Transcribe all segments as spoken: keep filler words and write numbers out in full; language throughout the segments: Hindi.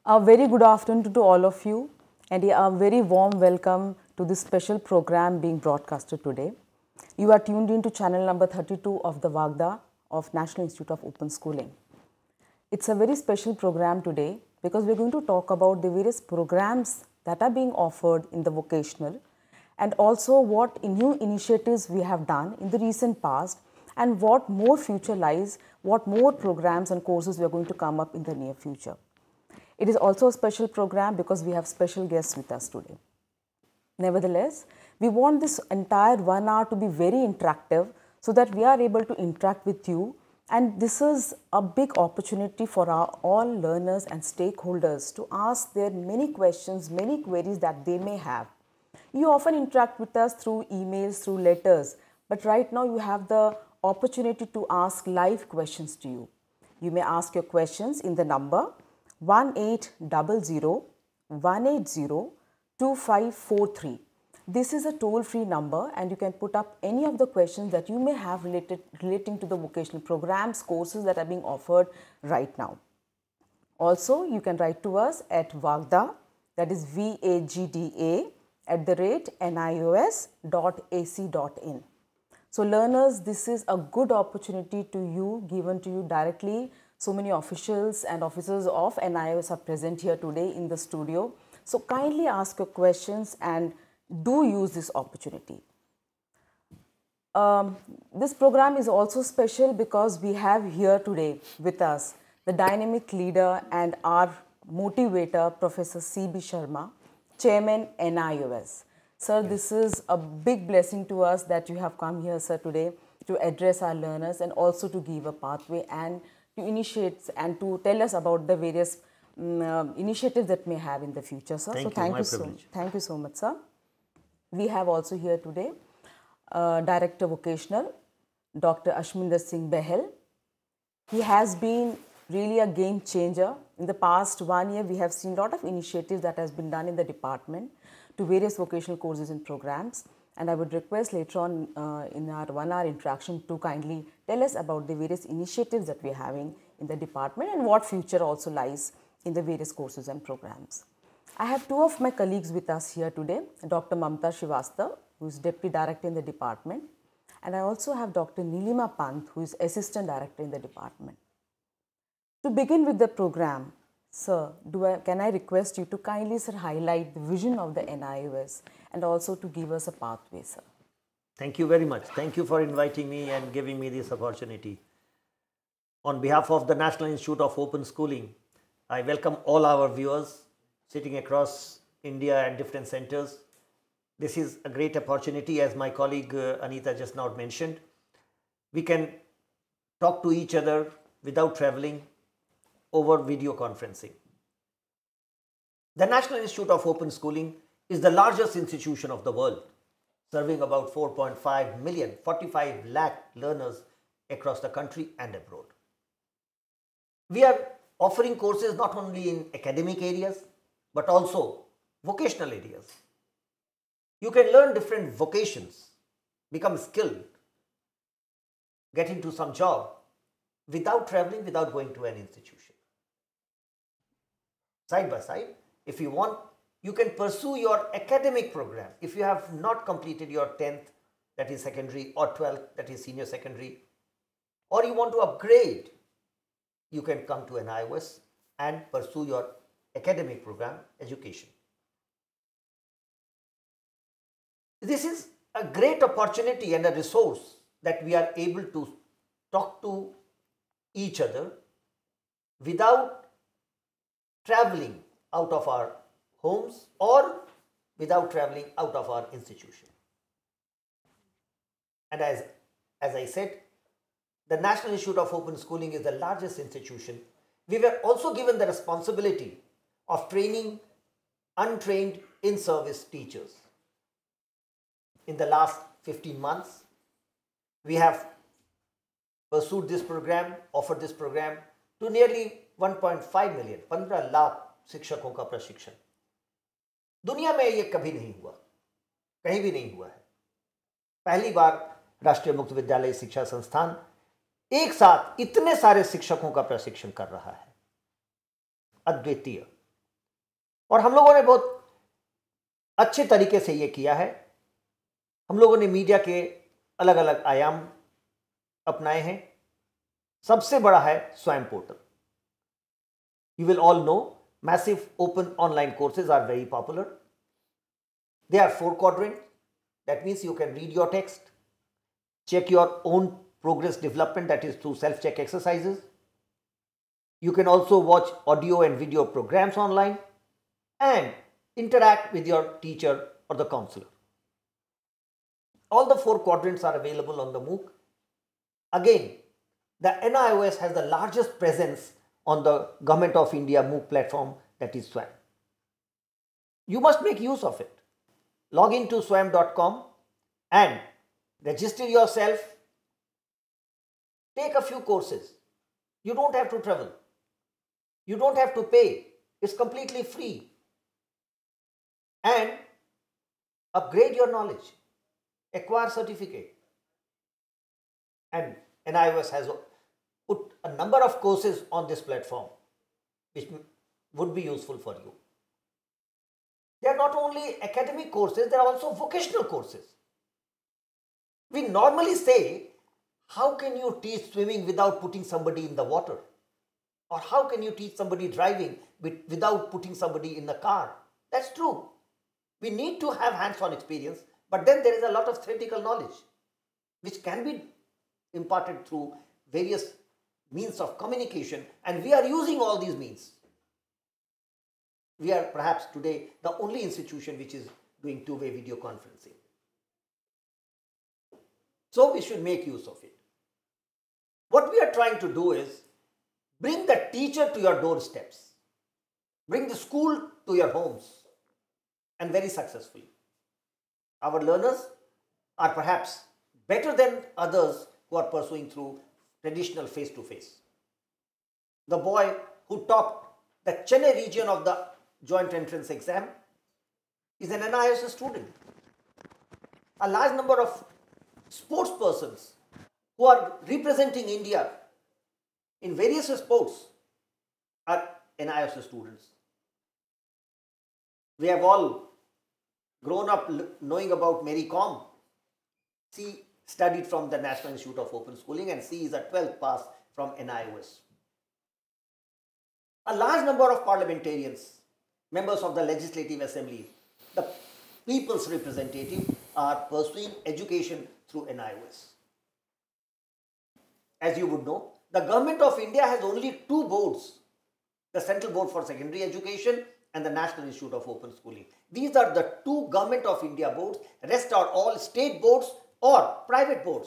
A very good afternoon to all of you, and a very warm welcome to this special program being broadcasted today. You are tuned into channel number thirty-two of the Vagda of National Institute of Open Schooling. It's a very special program today because we're going to talk about the various programs that are being offered in the vocational and also what new initiatives we have done in the recent past and what more future lies, what more programs and courses we are going to come up in the near future. It is also a special program because we have special guests with us today. Nevertheless, we want this entire one hour to be very interactive so that we are able to interact with you, and this is a big opportunity for our all learners and stakeholders to ask their many questions, many queries that they may have. You often interact with us through emails, through letters, but right now you have the opportunity to ask live questions to you. You may ask your questions in the number one eight zero zero, one eight zero, two five four three. This is a toll-free number and you can put up any of the questions that you may have related relating to the vocational programs, courses that are being offered right now. Also, you can write to us at Vagda, that is V A G D A, at the rate N I O S dot A C dot in. So learners, this is a good opportunity to you, given to you directly. So many officials and officers of N I O S are present here today in the studio. So kindly ask your questions and do use this opportunity. Um, this program is also special because we have here today with us the dynamic leader and our motivator, Professor C B Sharma, Chairman N I O S. Sir, this is a big blessing to us that you have come here, sir, today to address our learners and also to give a pathway and to initiate and to tell us about the various um, uh, initiatives that may have in the future, sir. Thank so you, thank my you so privilege. thank you so much, sir. We have also here today uh, Director Vocational, Doctor Ashminder Singh Behel. He has been really a game changer. In the past one year, we have seen a lot of initiatives that has been done in the department to various vocational courses and programs. And I would request later on uh, in our one hour interaction to kindly tell us about the various initiatives that we are having in the department and what future also lies in the various courses and programs. I have two of my colleagues with us here today, Doctor Mamta Srivastava, who is Deputy Director in the department, and I also have Doctor Nilima Pant, who is Assistant Director in the department. To begin with the program, sir, do I, can I request you to kindly, sir, highlight the vision of the N I O S and also to give us a pathway, sir. Thank you very much. Thank you for inviting me and giving me this opportunity. On behalf of the National Institute of Open Schooling, I welcome all our viewers sitting across India and different centers. This is a great opportunity, as my colleague uh, Anita just now mentioned. We can talk to each other without traveling over video conferencing. The National Institute of Open Schooling is the largest institution of the world, serving about four point five million, forty-five lakh learners across the country and abroad. We are offering courses not only in academic areas, but also vocational areas. You can learn different vocations, become skilled, get into some job without traveling, without going to an institution. Side by side, if you want, you can pursue your academic program. If you have not completed your tenth, that is secondary, or twelfth, that is senior secondary, or you want to upgrade, you can come to N I O S and pursue your academic program, education. This is a great opportunity and a resource that we are able to talk to each other without traveling out of our homes or without traveling out of our institution. And as, as I said, the National Institute of Open Schooling is the largest institution. We were also given the responsibility of training untrained in-service teachers. In the last fifteen months, we have pursued this program, offered this program to nearly one point five million, पंद्रह लाख शिक्षकों का प्रशिक्षण. दुनिया में ये कभी नहीं हुआ, कहीं भी नहीं हुआ है. पहली बार राष्ट्रीय मुक्त विद्यालय शिक्षा संस्थान एक साथ इतने सारे शिक्षकों का प्रशिक्षण कर रहा है. अद्वितीय. और हम लोगों ने बहुत अच्छे तरीके से ये किया है। हम लोगों ने मीडिया के अलग अलग आयाम अपनाए हैं। सबसे बड़ा है Swayam portal. You will all know massive open online courses are very popular. They are four quadrant. That means you can read your text, check your own progress development, that is through self-check exercises. You can also watch audio and video programs online and interact with your teacher or the counselor. All the four quadrants are available on the MOOC. Again, the N I O S has the largest presence on the Government of India MOOC platform, that is SWAYAM. You must make use of it. Log in to swayam dot com and register yourself. Take a few courses. You don't have to travel. You don't have to pay. It's completely free. And upgrade your knowledge. Acquire certificate. And N I O S has put a number of courses on this platform which would be useful for you. They are not only academic courses, they are also vocational courses. We normally say, how can you teach swimming without putting somebody in the water? Or how can you teach somebody driving without putting somebody in the car? That's true. We need to have hands-on experience, but then there is a lot of theoretical knowledge which can be imparted through various means of communication, and we are using all these means. We are perhaps today the only institution which is doing two-way video conferencing. So we should make use of it. What we are trying to do is bring the teacher to your doorsteps, bring the school to your homes, and very successfully. Our learners are perhaps better than others who are pursuing through traditional face-to-face. The boy who topped the Chennai region of the joint entrance exam is an N I O S student. A large number of sports persons who are representing India in various sports are N I O S students. We have all grown up knowing about Mary Kom. She studied from the National Institute of Open Schooling and she is a twelfth pass from N I O S. A large number of parliamentarians, members of the Legislative Assembly, the people's representative, are pursuing education through N I O S. As you would know, the Government of India has only two boards, the Central Board for Secondary Education and the National Institute of Open Schooling. These are the two Government of India boards, rest are all state boards or private boards.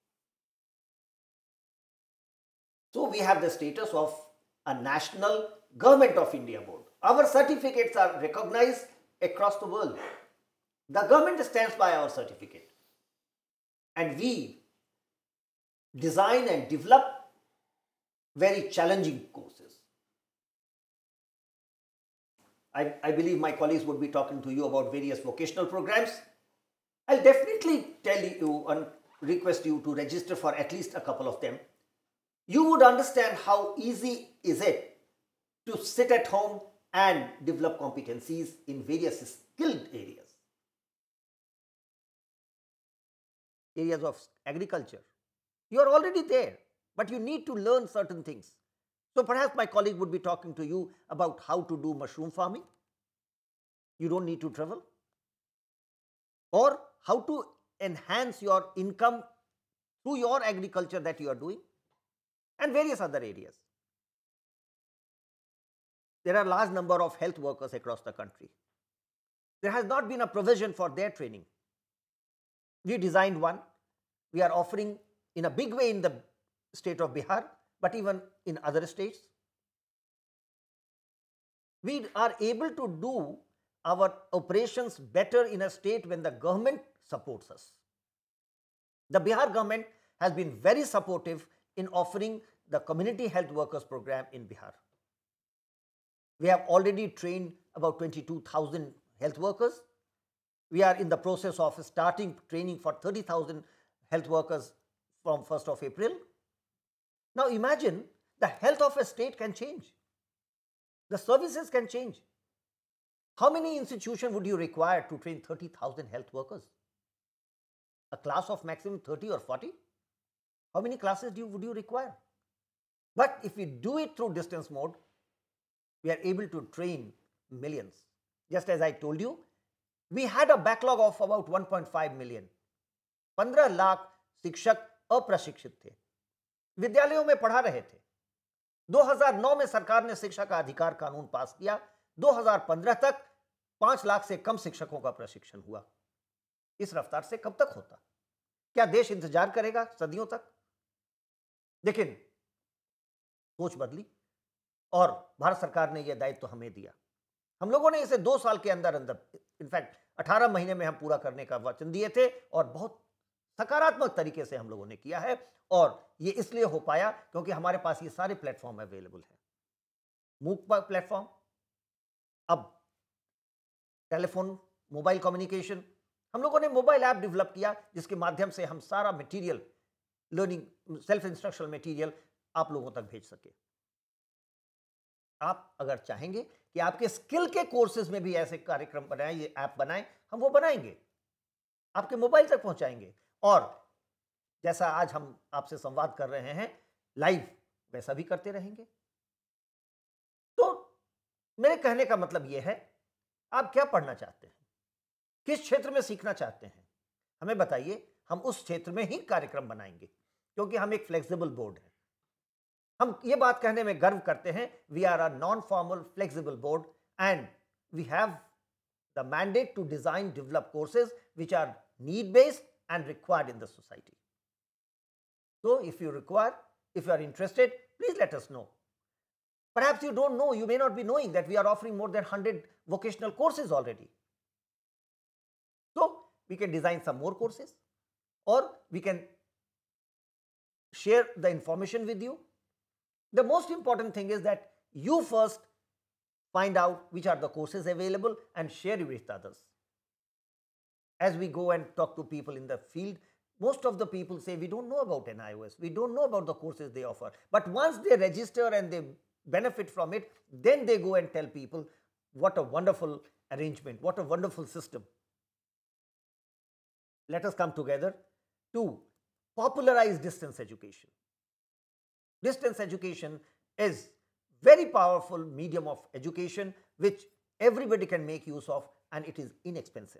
So we have the status of a National Government of India board. Our certificates are recognized across the world. The government stands by our certificate. And we design and develop very challenging courses. I, I believe my colleagues would be talking to you about various vocational programs. I'll definitely tell you and request you to register for at least a couple of them. You would understand how easy is it to sit at home and develop competencies in various skilled areas. Areas of agriculture. You are already there, but you need to learn certain things. So perhaps my colleague would be talking to you about how to do mushroom farming. You don't need to travel. Or how to enhance your income through your agriculture that you are doing, and various other areas. There are a large number of health workers across the country. There has not been a provision for their training. We designed one. We are offering in a big way in the state of Bihar, but even in other states. We are able to do our operations better in a state when the government supports us. The Bihar government has been very supportive in offering the community health workers program in Bihar. We have already trained about twenty-two thousand health workers. We are in the process of starting training for thirty thousand health workers from first of April. Now imagine the health of a state can change. The services can change. How many institutions would you require to train thirty thousand health workers? A class of maximum thirty or forty? How many classes do you, would you require? But if we do it through distance mode, we are able to train millions. Just as I told you, we had a backlog of about one point five million. पंद्रह लाख शिक्षक अप्रशिक्षित थे, विद्यालयों में पढ़ा रहे थे. दो हज़ार नौ में सरकार ने शिक्षा का अधिकार कानून पास किया. दो हज़ार पंद्रह तक पांच लाख से कम शिक्षकों का प्रशिक्षण हुआ. इस रफ्तार से कब तक होता? क्या देश इंतजार करेगा सदियों तक? लेकिन सोच बदली और भारत सरकार ने यह दायित्व तो हमें दिया. हम लोगों ने इसे दो साल के अंदर अंदर, इनफैक्ट अठारह महीने में हम पूरा करने का वचन दिए थे और बहुत सकारात्मक तरीके से हम लोगों ने किया है. और ये इसलिए हो पाया क्योंकि हमारे पास ये सारे प्लेटफॉर्म अवेलेबल हैं. मूक प्लेटफॉर्म, अब टेलीफोन, मोबाइल कम्युनिकेशन, हम लोगों ने मोबाइल ऐप डेवलप किया जिसके माध्यम से हम सारा material, learning, self instructional material आप लोगों तक भेज सके. आप अगर चाहेंगे कि आपके स्किल के कोर्सेज में भी ऐसे कार्यक्रम बनाएं, ये ऐप बनाएं, हम वो बनाएंगे, आपके मोबाइल तक पहुंचाएंगे. और जैसा आज हम आपसे संवाद कर रहे हैं लाइव, वैसा भी करते रहेंगे. तो मेरे कहने का मतलब यह है, आप क्या पढ़ना चाहते हैं, किस क्षेत्र में सीखना चाहते हैं, हमें बताइए. हम उस क्षेत्र में ही कार्यक्रम बनाएंगे क्योंकि हम एक फ्लेक्सिबल बोर्ड है. हम ये बात कहने में गर्व करते हैं, we are a non formal flexible board and we have the mandate to design develop courses which are need based and required in the society. So if you require, if you are interested, please let us know. Perhaps you don't know, you may not be knowing that we are offering more than one hundred vocational courses already. So we can design some more courses or we can share the information with you. The most important thing is that you first find out which are the courses available and share it with others. As we go and talk to people in the field, most of the people say, we don't know about N I O S, we don't know about the courses they offer. But once they register and they benefit from it, then they go and tell people, what a wonderful arrangement, what a wonderful system. Let us come together to popularize distance education. Distance education is very powerful medium of education which everybody can make use of and it is inexpensive.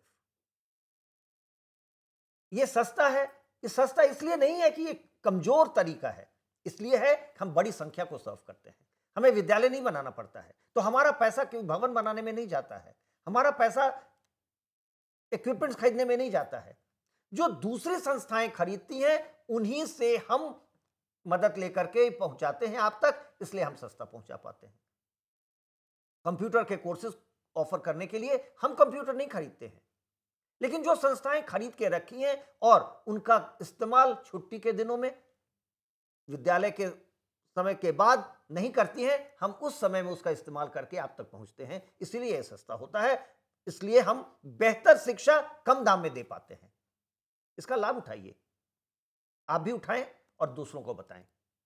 ये सस्ता है. ये सस्ता इसलिए नहीं है कि ये कमजोर तरीका है, इसलिए है कि हम बड़ी संख्या को सर्व करते हैं. हमें विद्यालय नहीं बनाना पड़ता है, तो हमारा पैसा क्यों भवन बनाने में नहीं जाता है, हमारा पैसा इक्विपमेंट्स खरीदने में नहीं जाता है. जो दूसरी संस्थाएं खरीदती हैं उन्हीं से हम मदद लेकर के पहुंचाते हैं आप तक, इसलिए हम सस्ता पहुंचा पाते हैं. कंप्यूटर के कोर्सेज ऑफर करने के लिए हम कंप्यूटर नहीं खरीदते हैं, लेकिन जो संस्थाएं खरीद के रखी हैं और उनका इस्तेमाल छुट्टी के दिनों में, विद्यालय के समय के बाद नहीं करती हैं, हम उस समय में उसका इस्तेमाल करके आप तक पहुंचते हैं, इसलिए यह सस्ता होता है. इसलिए हम बेहतर शिक्षा कम दाम में दे पाते हैं. इसका लाभ उठाइए, आप भी उठाएं और दूसरों को बताएं.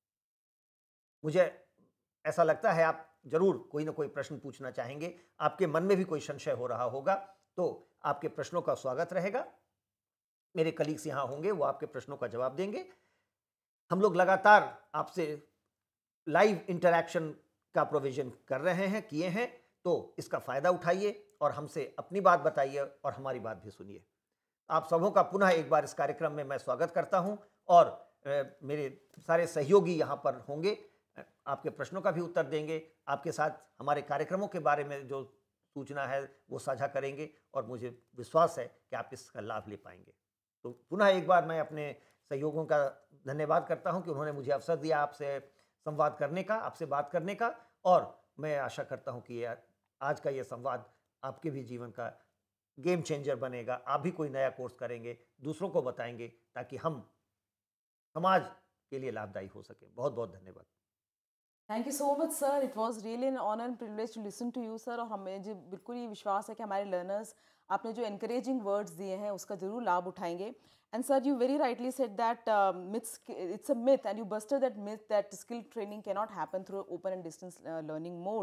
मुझे ऐसा लगता है आप जरूर कोई ना कोई प्रश्न पूछना चाहेंगे, आपके मन में भी कोई संशय हो रहा होगा, तो आपके प्रश्नों का स्वागत रहेगा. मेरे कलीग्स यहां होंगे, वो आपके प्रश्नों का जवाब देंगे. हम लोग लगातार आपसे लाइव इंटरैक्शन का प्रोविजन कर रहे हैं, किए हैं, तो इसका फायदा उठाइए और हमसे अपनी बात बताइए और हमारी बात भी सुनिए. आप सबों का पुनः एक बार इस कार्यक्रम में मैं स्वागत करता हूं और ए, मेरे सारे सहयोगी यहां पर होंगे, आपके प्रश्नों का भी उत्तर देंगे, आपके साथ हमारे कार्यक्रमों के बारे में जो सूचना है वो साझा करेंगे और मुझे विश्वास है कि आप इसका लाभ ले पाएंगे. तो पुनः एक बार मैं अपने सहयोगों का धन्यवाद करता हूं कि उन्होंने मुझे अवसर दिया आपसे संवाद करने का, आपसे बात करने का, और मैं आशा करता हूं कि ये आज का ये संवाद आपके भी जीवन का गेम चेंजर बनेगा. आप भी कोई नया कोर्स करेंगे, दूसरों को बताएंगे, ताकि हम समाज के लिए लाभदायी हो सके. बहुत बहुत धन्यवाद. Thank you so much sir. It was really an honour and privilege to listen to you sir. और हमें जो बिल्कुल ही विश्वास है कि हमारे लर्नर्स आपने जो एनकरेजिंग वर्ड्स दिए हैं उसका जरूर लाभ उठाएंगे. And sir, you very rightly said that myths, it's a myth and you busted that myth that skill training can not happen through open and distance learning mode.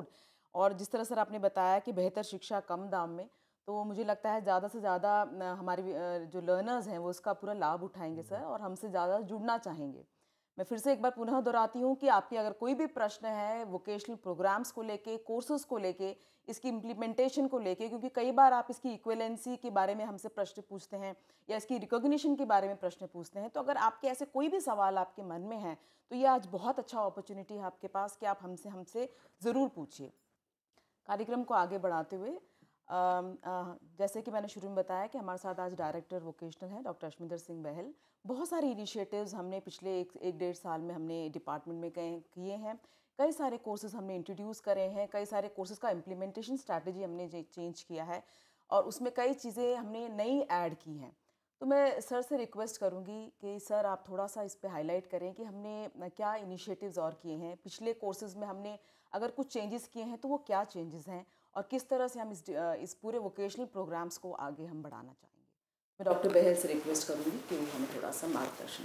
और जिस तरह सर आपने बताया कि बेहतर शिक्षा कम दाम में, तो मुझे लगता है ज़्यादा से ज़्यादा हमारे जो लर्नर्स हैं वो इसका पूरा लाभ उठाएंगे सर, और हमसे ज़्यादा जुड़ना चाहेंगे। मैं फिर से एक बार पुनः दोहराती हूँ कि आपके अगर कोई भी प्रश्न है वोकेशनल प्रोग्राम्स को लेके, कोर्सेज को लेके, इसकी इम्प्लीमेंटेशन को लेके, क्योंकि कई बार आप इसकी इक्विवेलेंसी के बारे में हमसे प्रश्न पूछते हैं या इसकी रिकॉग्निशन के बारे में प्रश्न पूछते हैं, तो अगर आपके ऐसे कोई भी सवाल आपके मन में है तो ये आज बहुत अच्छा अपॉर्चुनिटी है आपके पास कि आप हमसे हमसे ज़रूर पूछिए। कार्यक्रम को आगे बढ़ाते हुए अम, अ, जैसे कि मैंने शुरू में बताया कि हमारे साथ आज डायरेक्टर वोकेशनल हैं डॉक्टर अश्मिंदर सिंह बहल। बहुत सारे इनिशिएटिव्स हमने पिछले एक एक डेढ़ साल में हमने डिपार्टमेंट में कए किए हैं। कई सारे कोर्सेज हमने इंट्रोड्यूस करे हैं, कई सारे कोर्सेज का इम्प्लीमेंटेशन स्ट्रैटेजी हमने चेंज किया है और उसमें कई चीज़ें हमने नई ऐड की हैं। तो मैं सर से रिक्वेस्ट करूंगी कि सर आप थोड़ा सा इस पे हाईलाइट करें कि हमने क्या इनिशिएटिव्स और किए हैं, पिछले कोर्सेज में हमने अगर कुछ चेंजेस किए हैं तो वो क्या चेंजेस हैं और किस तरह से हम इस इस पूरे वोकेशनल प्रोग्राम्स को आगे हम बढ़ाना चाहेंगे। मैं डॉक्टर बहल से रिक्वेस्ट करूंगी कि वो हमें थोड़ा सा मार्गदर्शन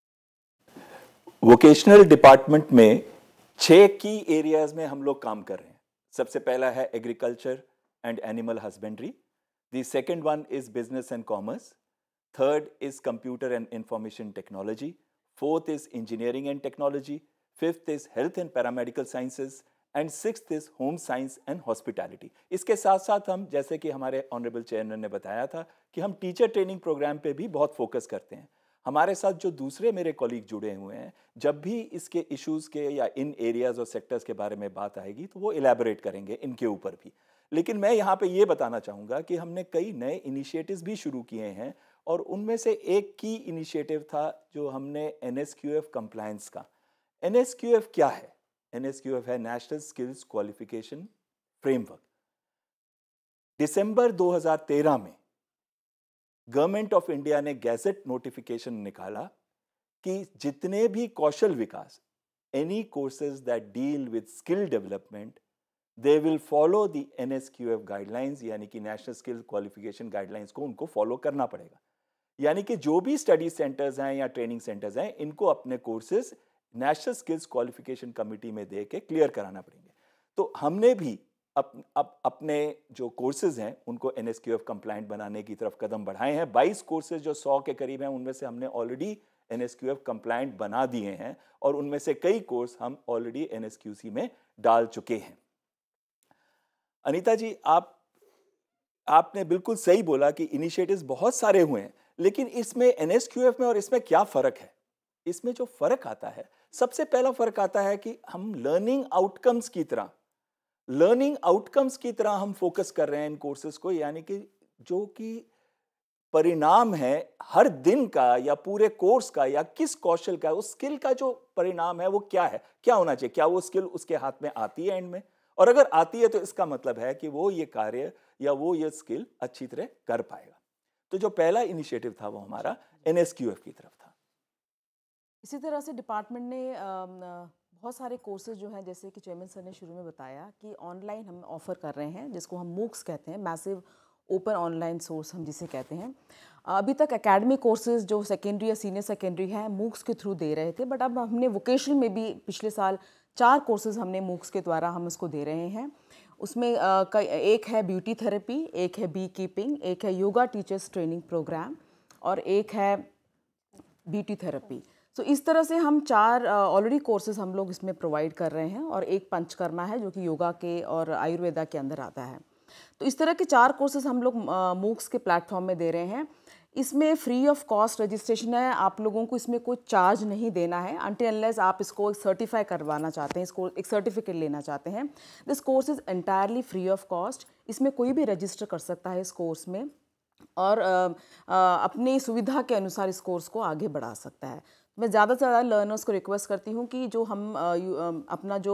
करें। वोकेशनल डिपार्टमेंट में छह की एरियाज में हम लोग काम कर रहे हैं। सबसे पहला है agriculture and animal husbandry, the second one is business and commerce, third is computer and information technology, fourth is engineering and technology, fifth is health and paramedical sciences and sixth is home science and hospitality. इसके साथ साथ हम, जैसे कि हमारे ऑनरेबल चेयरमैन ने बताया था, कि हम टीचर ट्रेनिंग प्रोग्राम पे भी बहुत फोकस करते हैं। हमारे साथ जो दूसरे मेरे कॉलीग जुड़े हुए हैं, जब भी इसके इश्यूज के या इन एरियाज और सेक्टर्स के बारे में बात आएगी तो वो इलेबोरेट करेंगे इनके ऊपर भी। लेकिन मैं यहाँ पे ये बताना चाहूँगा कि हमने कई नए इनिशिएटिव्स भी शुरू किए हैं और उनमें से एक की इनिशिएटिव था जो हमने N S Q F compliance का। एन एस क्यू एफ क्या है? एन एस क्यू एफ है नेशनल स्किल्स क्वालिफिकेशन फ्रेमवर्क। दिसंबर दो हज़ार तेरह में गवर्नमेंट ऑफ इंडिया ने गैजेट नोटिफिकेशन निकाला कि जितने भी कौशल विकास, any courses that deal with skill development, they will follow the N S Q F guidelines, यानी कि नेशनल स्किल क्वालिफिकेशन गाइडलाइंस को उनको फॉलो करना पड़ेगा। यानी कि जो भी स्टडी सेंटर्स हैं या ट्रेनिंग सेंटर्स हैं, इनको अपने courses national skills qualification committee में दे के क्लियर कराना पड़ेंगे। तो हमने भी अप, अप, अपने जो कोर्सेज हैं उनको N S Q F compliant बनाने की तरफ कदम बढ़ाए हैं। बाईस कोर्सेज जो सौ के करीब हैं, उनमें से हमने already N S Q F compliant बना दिए हैं और उनमें से कई कोर्स हम already N S Q C में डाल चुके हैं। अनीता जी, आप आपने बिल्कुल सही बोला कि इनिशिएटिव्स बहुत सारे हुए हैं, लेकिन इसमें एन एस क्यू एफ में और इसमें क्या फर्क है? इसमें जो फर्क आता है, सबसे पहला फर्क आता है कि हम लर्निंग आउटकम्स की तरह लर्निंग आउटकम्स की तरह हम फोकस कर रहे हैं इन कोर्सेज को, यानी कि जो कि परिणाम है हर दिन का या पूरे कोर्स का या किस कौशल का, उस स्किल का जो परिणाम है वो क्या है, क्या होना चाहिए, क्या वो स्किल उसके हाथ में आती है एंड में, और अगर आती है तो इसका मतलब है कि वो ये कार्य या वो ये स्किल अच्छी तरह कर पाएगा। तो जो पहला इनिशिएटिव था वो हमारा एन एस क्यू एफ की तरफ था। इसी तरह से डिपार्टमेंट ने बहुत सारे कोर्सेज जो हैं, जैसे कि चेयरमैन सर ने शुरू में बताया कि ऑनलाइन हम ऑफ़र कर रहे हैं, जिसको हम मूक्स कहते हैं, मैसिव ओपन ऑनलाइन सोर्स हम जिसे कहते हैं। अभी तक एकेडमिक कोर्सेज जो सेकेंडरी या सीनियर सेकेंडरी हैं मूक्स के थ्रू दे रहे थे, बट अब हमने वोकेशनल में भी पिछले साल चार कोर्सेज हमने मूक्स के द्वारा हम इसको दे रहे हैं। उसमें कई एक है ब्यूटी थेरेपी, एक है बी कीपिंग, एक है योगा टीचर्स ट्रेनिंग प्रोग्राम और एक है ब्यूटी थेरेपी। सो so, इस तरह से हम चार ऑलरेडी कोर्सेज हम लोग इसमें प्रोवाइड कर रहे हैं और एक पंचकर्मा है जो कि योगा के और आयुर्वेदा के अंदर आता है। तो इस तरह के चार कोर्सेज हम लोग मूक्स के प्लेटफॉर्म में दे रहे हैं। इसमें फ्री ऑफ कॉस्ट रजिस्ट्रेशन है, आप लोगों को इसमें कोई चार्ज नहीं देना है अनटिल अनलेस आप इसको सर्टिफाई करवाना चाहते हैं, इसको एक सर्टिफिकेट लेना चाहते हैं। This course is entirely free of cost. इसमें कोई भी रजिस्टर कर सकता है इस कोर्स में और आ, आ, अपनी सुविधा के अनुसार इस कोर्स को आगे बढ़ा सकता है। मैं ज़्यादा से ज़्यादा लर्नर्स को रिक्वेस्ट करती हूँ कि जो हम आ, अपना जो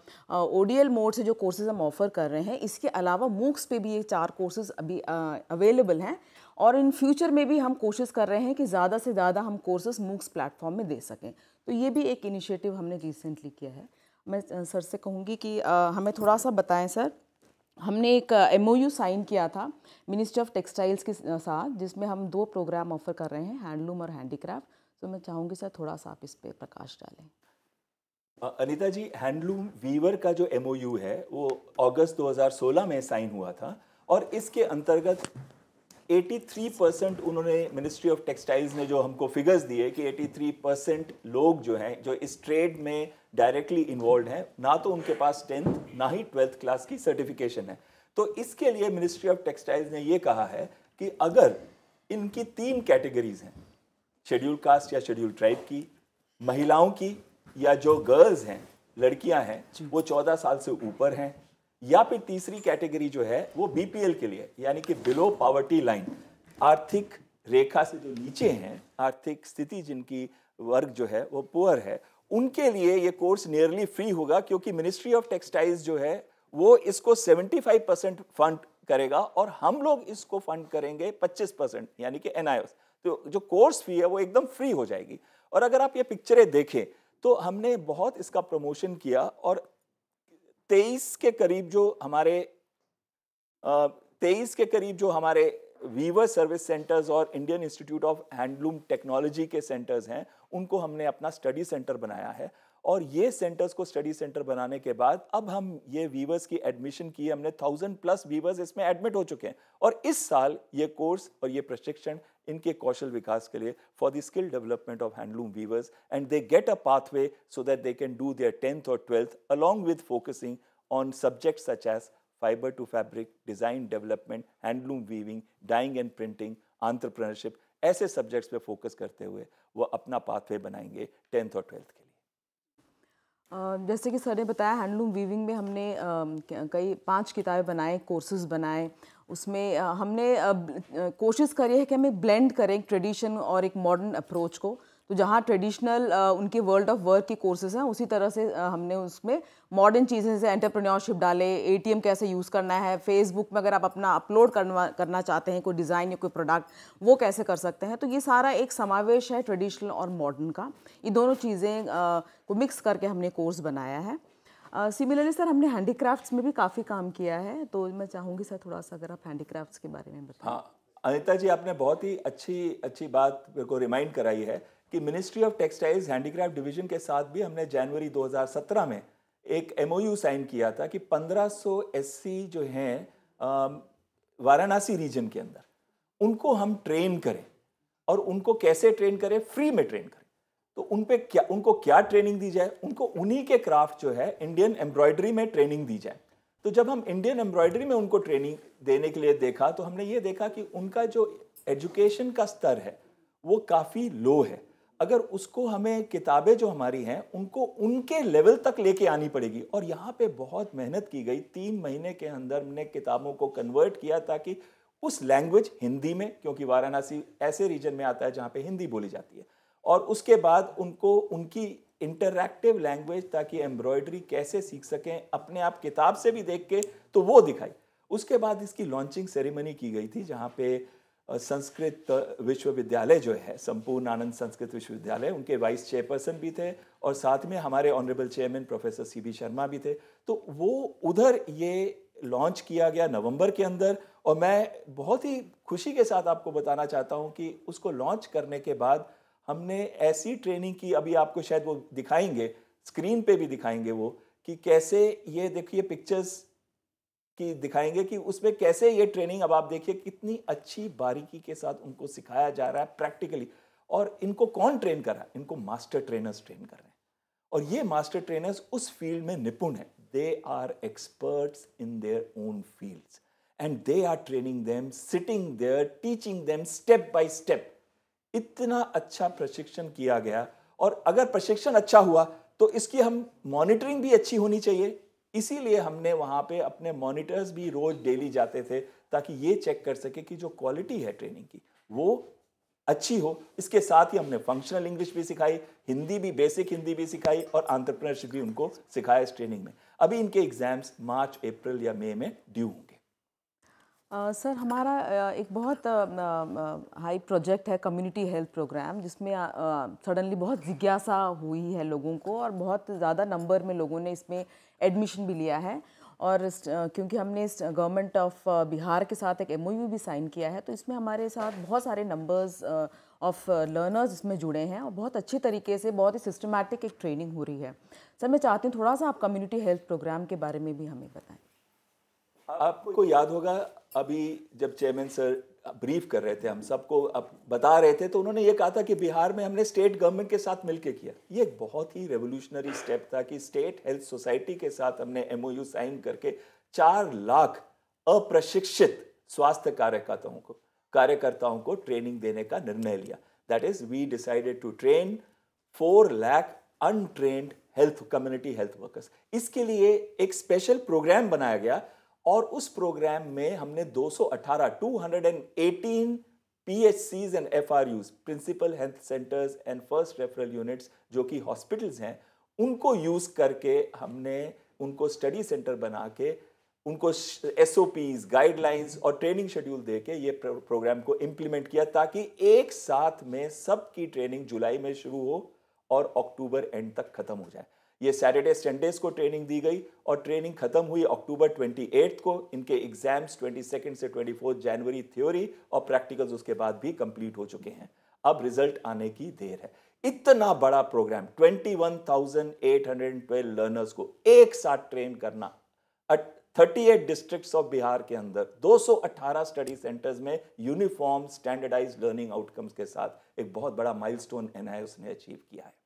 ओ डी एल मोड से जो कोर्सेज हम ऑफ़र कर रहे हैं, इसके अलावा मूक्स पे भी ये चार कोर्सेज अभी अवेलेबल हैं और इन फ्यूचर में भी हम कोशिश कर रहे हैं कि ज़्यादा से ज़्यादा हम कोर्सेज मूक्स प्लेटफॉर्म में दे सकें। तो ये भी एक इनिशिएटिव हमने रिसेंटली किया है। मैं सर से कहूँगी कि आ, हमें थोड़ा सा बताएं सर। हमने एक एम ओ यू साइन किया था मिनिस्ट्री ऑफ टेक्सटाइल्स के साथ, जिसमें हम दो प्रोग्राम ऑफ़र कर रहे हैं, हैंडलूम और हैंडीक्राफ्ट। तो मैं चाहूँगी सर थोड़ा सा आप इस पर प्रकाश डालें। अनीता जी, हैंडलूम वीवर का जो एमओयू है वो अगस्त दो हज़ार सोलह में साइन हुआ था और इसके अंतर्गत तिरासी परसेंट उन्होंने मिनिस्ट्री ऑफ टेक्सटाइल्स ने जो हमको फिगर्स दिए कि तिरासी परसेंट लोग जो हैं जो इस ट्रेड में डायरेक्टली इन्वॉल्व हैं, ना तो उनके पास टेंथ ना ही ट्वेल्थ क्लास की सर्टिफिकेशन है। तो इसके लिए मिनिस्ट्री ऑफ टेक्सटाइल्स ने ये कहा है कि अगर इनकी तीन कैटेगरीज हैं, शेड्यूल कास्ट या शेड्यूल ट्राइब की, महिलाओं की, या जो गर्ल्स हैं, लड़कियां हैं, वो चौदह साल से ऊपर हैं, या फिर तीसरी कैटेगरी जो है वो बीपीएल के लिए, यानी कि बिलो पॉवर्टी लाइन, आर्थिक रेखा से जो नीचे हैं, आर्थिक स्थिति जिनकी वर्ग जो है वो पुअर है, उनके लिए ये कोर्स नियरली फ्री होगा, क्योंकि मिनिस्ट्री ऑफ टेक्सटाइल्स जो है वो इसको पचहत्तर परसेंट फंड करेगा और हम लोग इसको फंड करेंगे पच्चीस परसेंट, यानी कि एनआईओएस। तो जो कोर्स फी है वो एकदम फ्री हो जाएगी। और अगर आप ये पिक्चरें देखें तो हमने बहुत इसका प्रमोशन किया और तेईस के करीब जो हमारे तेईस के करीब जो हमारे वीवर सर्विस सेंटर्स और Indian institute of handloom technology के सेंटर्स हैं, उनको हमने अपना स्टडी सेंटर बनाया है। और ये सेंटर्स को स्टडी सेंटर बनाने के बाद अब हम ये वीवर्स की एडमिशन की, हमने थाउजेंड प्लस वीवर्स इसमें एडमिट हो चुके हैं। और इस साल ये कोर्स और ये प्रशिक्षण इनके कौशल विकास के लिए for the skill development of handloom weavers, and they get a pathway so that they can do their tenth और twelfth along with focusing on subjects such as fiber to fabric, design development, handloom weaving, dyeing and printing, entrepreneurship, ऐसे सब्जेक्ट्स पे फोकस करते हुए वो अपना पाथवे बनाएंगे टेंथ और ट्वेल्थ के लिए। Uh, जैसे कि सर ने बताया, हैंडलूम वीविंग में हमने uh, कई पांच किताबें बनाए, कोर्सेज बनाए। उसमें uh, हमने uh, कोशिश करी है कि हम एक ब्लेंड करें एक ट्रेडिशन और एक मॉडर्न अप्रोच को। तो जहाँ ट्रेडिशनल uh, उनके वर्ल्ड ऑफ वर्क की कोर्सेज हैं, उसी तरह से uh, हमने उसमें मॉडर्न चीज़ें जैसे एंटरप्रेन्योरशिप डाले, एटीएम कैसे यूज़ करना है, फेसबुक में अगर आप अपना अपलोड करना करना चाहते हैं कोई डिज़ाइन या कोई प्रोडक्ट, वो कैसे कर सकते हैं। तो ये सारा एक समावेश है ट्रेडिशनल और मॉडर्न का। ये दोनों चीज़ें uh, को मिक्स करके हमने कोर्स बनाया है। सिमिलरली uh, सर हमने हैंडीक्राफ्ट्स में भी काफ़ी काम किया है, तो मैं चाहूँगी सर थोड़ा सा अगर आप हैंडीक्राफ्ट्स के बारे में बताएं। हाँ अनिता जी, आपने बहुत ही अच्छी अच्छी बात मेरे को रिमाइंड कराई है कि ministry of textiles handicraft division के साथ भी हमने जनवरी दो हज़ार सत्रह में एक एमओयू साइन किया था कि पंद्रह सौ एससी जो हैं वाराणसी रीजन के अंदर, उनको हम ट्रेन करें। और उनको कैसे ट्रेन करें? फ्री में ट्रेन करें। तो उन पे क्या, उनको क्या ट्रेनिंग दी जाए? उनको उन्हीं के क्राफ्ट जो है इंडियन एम्ब्रॉयडरी में ट्रेनिंग दी जाए। तो जब हम इंडियन एम्ब्रॉयडरी में उनको ट्रेनिंग देने के लिए देखा तो हमने ये देखा कि उनका जो एजुकेशन का स्तर है वो काफ़ी लो है। अगर उसको हमें किताबें जो हमारी हैं उनको उनके लेवल तक लेके आनी पड़ेगी। और यहाँ पे बहुत मेहनत की गई। तीन महीने के अंदर हमने किताबों को कन्वर्ट किया ताकि उस लैंग्वेज हिंदी में, क्योंकि वाराणसी ऐसे रीजन में आता है जहाँ पे हिंदी बोली जाती है, और उसके बाद उनको उनकी इंटरैक्टिव लैंग्वेज, ताकि एम्ब्रॉयडरी कैसे सीख सकें अपने आप किताब से भी देख के, तो वो दिखाई। उसके बाद इसकी लॉन्चिंग सेरेमनी की गई थी जहाँ पे संस्कृत विश्वविद्यालय जो है, संपूर्ण आनंद संस्कृत विश्वविद्यालय, उनके वाइस चेयरपर्सन भी थे और साथ में हमारे honourable chairman professor C B Sharma भी थे। तो वो उधर ये लॉन्च किया गया नवंबर के अंदर। और मैं बहुत ही खुशी के साथ आपको बताना चाहता हूँ कि उसको लॉन्च करने के बाद हमने ऐसी ट्रेनिंग की, अभी आपको शायद वो दिखाएंगे, स्क्रीन पे भी दिखाएंगे वो, कि कैसे ये देखिए पिक्चर्स की दिखाएंगे कि उसमें कैसे ये ट्रेनिंग, अब आप देखिए कितनी अच्छी बारीकी के साथ उनको सिखाया जा रहा है प्रैक्टिकली। और इनको कौन ट्रेन कर रहा है? इनको मास्टर ट्रेनर्स ट्रेन कर रहे हैं। और ये मास्टर ट्रेनर्स उस फील्ड में निपुण हैं। They are experts in their own fields and they are training them, sitting there, teaching them step by step. इतना अच्छा प्रशिक्षण किया गया। और अगर प्रशिक्षण अच्छा हुआ तो इसकी हम मॉनिटरिंग भी अच्छी होनी चाहिए। इसीलिए हमने वहाँ पे अपने मॉनिटर्स भी रोज डेली जाते थे ताकि ये चेक कर सके कि जो क्वालिटी है ट्रेनिंग की वो अच्छी हो। इसके साथ ही हमने फंक्शनल इंग्लिश भी सिखाई, हिंदी भी, बेसिक हिंदी भी सिखाई और एंटरप्रेन्योरशिप भी उनको सिखाया इस ट्रेनिंग में। अभी इनके एग्जाम्स मार्च, अप्रैल या मई में ड्यू होंगे। Uh, सर हमारा uh, एक बहुत हाई uh, प्रोजेक्ट है कम्युनिटी हेल्थ प्रोग्राम, जिसमें सडनली uh, बहुत जिज्ञासा हुई है लोगों को और बहुत ज़्यादा नंबर में लोगों ने इसमें एडमिशन भी लिया है। और इस- अ, क्योंकि हमने इस गवर्नमेंट ऑफ बिहार के साथ एक एमओयू भी साइन किया है, तो इसमें हमारे साथ बहुत सारे नंबर्स ऑफ लर्नर्स इसमें जुड़े हैं और बहुत अच्छी तरीके से बहुत ही सिस्टमैटिक एक ट्रेनिंग हो रही है। सर मैं चाहती हूँ थोड़ा सा आप कम्युनिटी हेल्थ प्रोग्राम के बारे में भी हमें बताएं। आपको याद होगा अभी जब चेयरमैन सर ब्रीफ कर रहे थे, हम सबको अब बता रहे थे, तो उन्होंने ये कहा था कि बिहार में हमने स्टेट गवर्नमेंट के साथ मिलकर किया। ये एक बहुत ही रेवोल्यूशनरी स्टेप था कि स्टेट हेल्थ सोसाइटी के साथ हमने एमओयू साइन करके चार लाख अप्रशिक्षित स्वास्थ्य कार्यकर्ताओं को कार्यकर्ताओं को ट्रेनिंग देने का निर्णय लिया। That is we decided to train four lakh untrained health community health workers. इसके लिए एक स्पेशल प्रोग्राम बनाया गया और उस प्रोग्राम में हमने दो सौ अठारह two hundred eighteen PHCs and FRUs principal health centres and first referral units जो कि हॉस्पिटल्स हैं, उनको यूज करके हमने उनको स्टडी सेंटर बना के उनको एसओपीज गाइडलाइंस और ट्रेनिंग शेड्यूल दे के ये प्रोग्राम को इम्प्लीमेंट किया ताकि एक साथ में सबकी ट्रेनिंग जुलाई में शुरू हो और अक्टूबर एंड तक खत्म हो जाए। ये सैटरडे संडेज को ट्रेनिंग दी गई और ट्रेनिंग खत्म हुई अक्टूबर अट्ठाईस को। इनके एग्जाम्स बाईस से चौबीस जनवरी थ्योरी और प्रैक्टिकल्स उसके बाद भी कंप्लीट हो चुके हैं। अब रिजल्ट आने की देर है। इतना बड़ा प्रोग्राम इक्कीस हज़ार आठ सौ बारह लर्नर्स को एक साथ ट्रेन करना अड़तीस डिस्ट्रिक्ट्स ऑफ बिहार के अंदर दो सौ अठारह स्टडी सेंटर्स में यूनिफॉर्म स्टैंडर्डाइज्ड लर्निंग आउटकम्स के साथ एक बहुत बड़ा माइलस्टोन एनआईओएस ने अचीव किया है।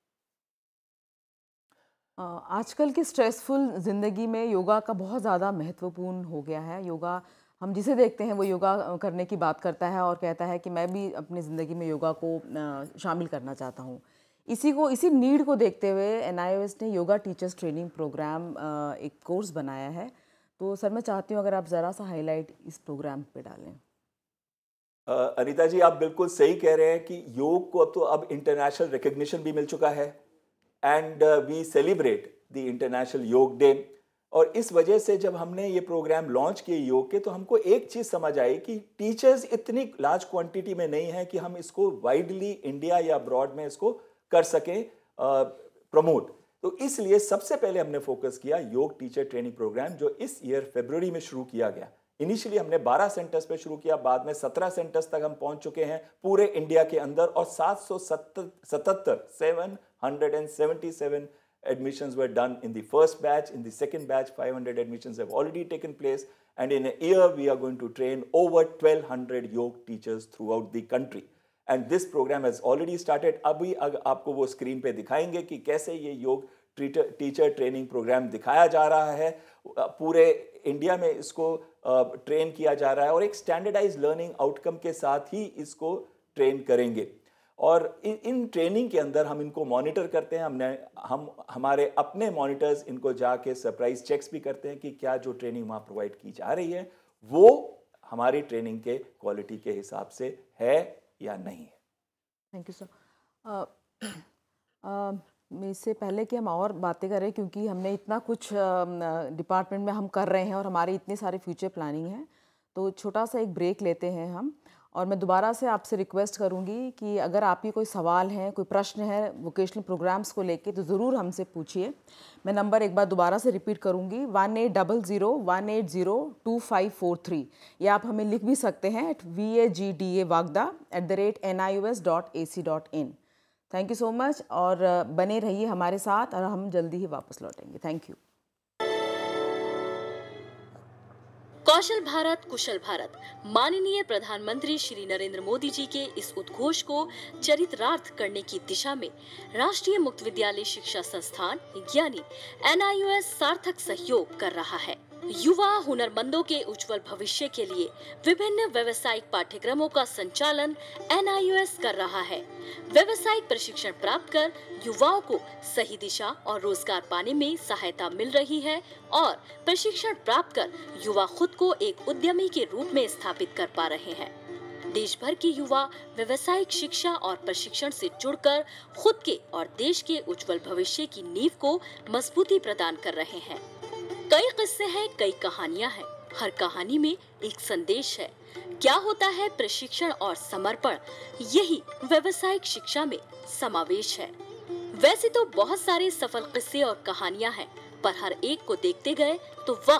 आजकल की स्ट्रेसफुल ज़िंदगी में योगा का बहुत ज़्यादा महत्वपूर्ण हो गया है। योगा हम जिसे देखते हैं वो योगा करने की बात करता है और कहता है कि मैं भी अपनी ज़िंदगी में योगा को शामिल करना चाहता हूँ। इसी को इसी नीड को देखते हुए एनआईओएस ने योगा टीचर्स ट्रेनिंग प्रोग्राम एक कोर्स बनाया है। तो सर मैं चाहती हूँ अगर आप ज़रा सा हाईलाइट इस प्रोग्राम पे डालें। uh, अनीता जी, आप बिल्कुल सही कह रहे हैं कि योग को अब तो अब इंटरनेशनल रिकग्निशन भी मिल चुका है and we celebrate the international yog day. और इस वजह से जब हमने ये प्रोग्राम लॉन्च किए योग के, तो हमको एक चीज़ समझ आई कि टीचर्स इतनी लार्ज क्वांटिटी में नहीं है कि हम इसको वाइडली इंडिया या अब्रॉड में इसको कर सकें प्रमोट। uh, तो इसलिए सबसे पहले हमने फोकस किया योग टीचर ट्रेनिंग प्रोग्राम, जो इस ईयर फरवरी में शुरू किया गया। इनिशियली हमने बारह सेंटर्स पे शुरू किया, बाद में सत्रह सेंटर्स तक हम पहुंच चुके हैं पूरे इंडिया के अंदर और सात सौ सतहत्तर seven hundred seventy seven admissions were done in the first batch. In the second batch, five hundred admissions have already taken place, and in a year we are going to train over twelve hundred yoga teachers throughout the country. And this program has already started. अभी आपको वो स्क्रीन पे दिखाएंगे कि कैसे ये योग टीचर ट्रेनिंग प्रोग्राम दिखाया जा रहा है। पूरे इंडिया में इसको ट्रेन किया जा रहा है और एक स्टैंडर्डाइज लर्निंग आउटकम के साथ ही इसको ट्रेन करेंगे। और इन इन ट्रेनिंग के अंदर हम इनको मॉनिटर करते हैं। हमने हम हमारे अपने मॉनिटर्स इनको जाके सरप्राइज चेक्स भी करते हैं कि क्या जो ट्रेनिंग वहाँ प्रोवाइड की जा रही है वो हमारी ट्रेनिंग के क्वालिटी के हिसाब से है या नहीं है। Thank you sir. इससे पहले कि हम और बातें करें, क्योंकि हमने इतना कुछ डिपार्टमेंट में हम कर रहे हैं और हमारी इतनी सारी फ्यूचर प्लानिंग है, तो छोटा सा एक ब्रेक लेते हैं हम। और मैं दोबारा से आपसे रिक्वेस्ट करूंगी कि अगर आपकी कोई सवाल है, कोई प्रश्न है वोकेशनल प्रोग्राम्स को लेके, तो ज़रूर हमसे पूछिए। मैं नंबर एक बार दोबारा से रिपीट करूंगी, one eight double zero one eight zero two five four three. या आप हमें लिख भी सकते हैं at V A G D A vagda at the rate N I U S dot A C dot in. Thank you so much और बने रहिए हमारे साथ और हम जल्दी ही वापस लौटेंगे। Thank you. कौशल भारत कुशल भारत माननीय प्रधानमंत्री श्री नरेंद्र मोदी जी के इस उद्घोष को चरितार्थ करने की दिशा में राष्ट्रीय मुक्त विद्यालय शिक्षा संस्थान यानी एन आई यू एस सार्थक सहयोग कर रहा है। युवा हुनरमंदों के उज्जवल भविष्य के लिए विभिन्न व्यावसायिक पाठ्यक्रमों का संचालन एन आई यू एस कर रहा है। व्यावसायिक प्रशिक्षण प्राप्त कर युवाओं को सही दिशा और रोजगार पाने में सहायता मिल रही है और प्रशिक्षण प्राप्त कर युवा खुद को एक उद्यमी के रूप में स्थापित कर पा रहे हैं। देश भर के युवा व्यावसायिक शिक्षा और प्रशिक्षण से जुड़कर खुद के और देश के उज्जवल भविष्य की नींव को मजबूती प्रदान कर रहे हैं। कई किस्से हैं, कई कहानियां हैं, हर कहानी में एक संदेश है। क्या होता है प्रशिक्षण और समर्पण, यही व्यावसायिक शिक्षा में समावेश है। वैसे तो बहुत सारे सफल किस्से और कहानियां हैं, पर हर एक को देखते गए तो वक्त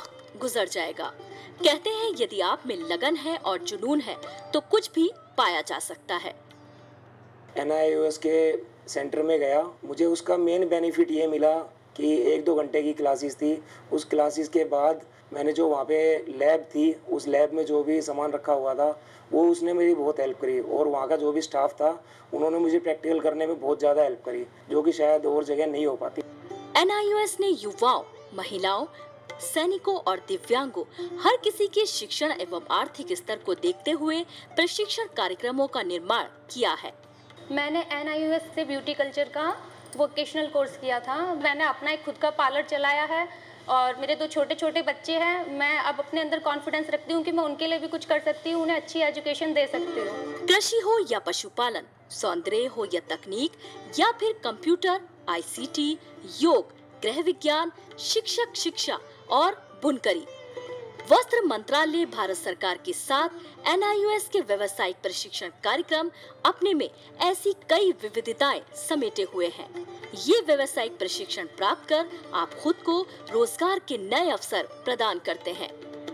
गुजर जाएगा। कहते हैं यदि आप में लगन है और जुनून है तो कुछ भी पाया जा सकता है। एन आई ओ एस के सेंटर में गया, मुझे उसका मेन बेनिफिट ये मिला कि एक दो घंटे की क्लासेस थी। उस क्लासेस के बाद मैंने जो वहाँ पे लैब थी, उस लैब में जो भी सामान रखा हुआ था वो उसने मेरी बहुत हेल्प करी, और वहाँ का जो भी स्टाफ था उन्होंने मुझे प्रैक्टिकल करने में बहुत ज़्यादा हेल्प करी, जो कि शायद और जगह नहीं हो पाती। एन आई ओ एस ने युवाओं, महिलाओं, सैनिकों और दिव्यांगों हर किसी के शिक्षण एवं आर्थिक स्तर को देखते हुए प्रशिक्षण कार्यक्रमों का निर्माण किया है। मैंने एन आई ओ एस से ब्यूटी कल्चर का वोकेशनल कोर्स किया था। मैंने अपना एक खुद का पार्लर चलाया है और मेरे दो छोटे छोटे बच्चे हैं। मैं अब अपने अंदर कॉन्फिडेंस रखती हूँ कि मैं उनके लिए भी कुछ कर सकती हूँ, उन्हें अच्छी एजुकेशन दे सकती हूँ। कृषि हो या पशुपालन, सौंदर्य हो या तकनीक या फिर कंप्यूटर, आई सी टी, योग, गृह विज्ञान, शिक्षक शिक्षा और बुनकरी, वस्त्र मंत्रालय भारत सरकार के साथ एन आई ओ एस के व्यावसायिक प्रशिक्षण कार्यक्रम अपने में ऐसी कई विविधताएं समेटे हुए हैं। ये व्यावसायिक प्रशिक्षण प्राप्त कर आप खुद को रोजगार के नए अवसर प्रदान करते हैं।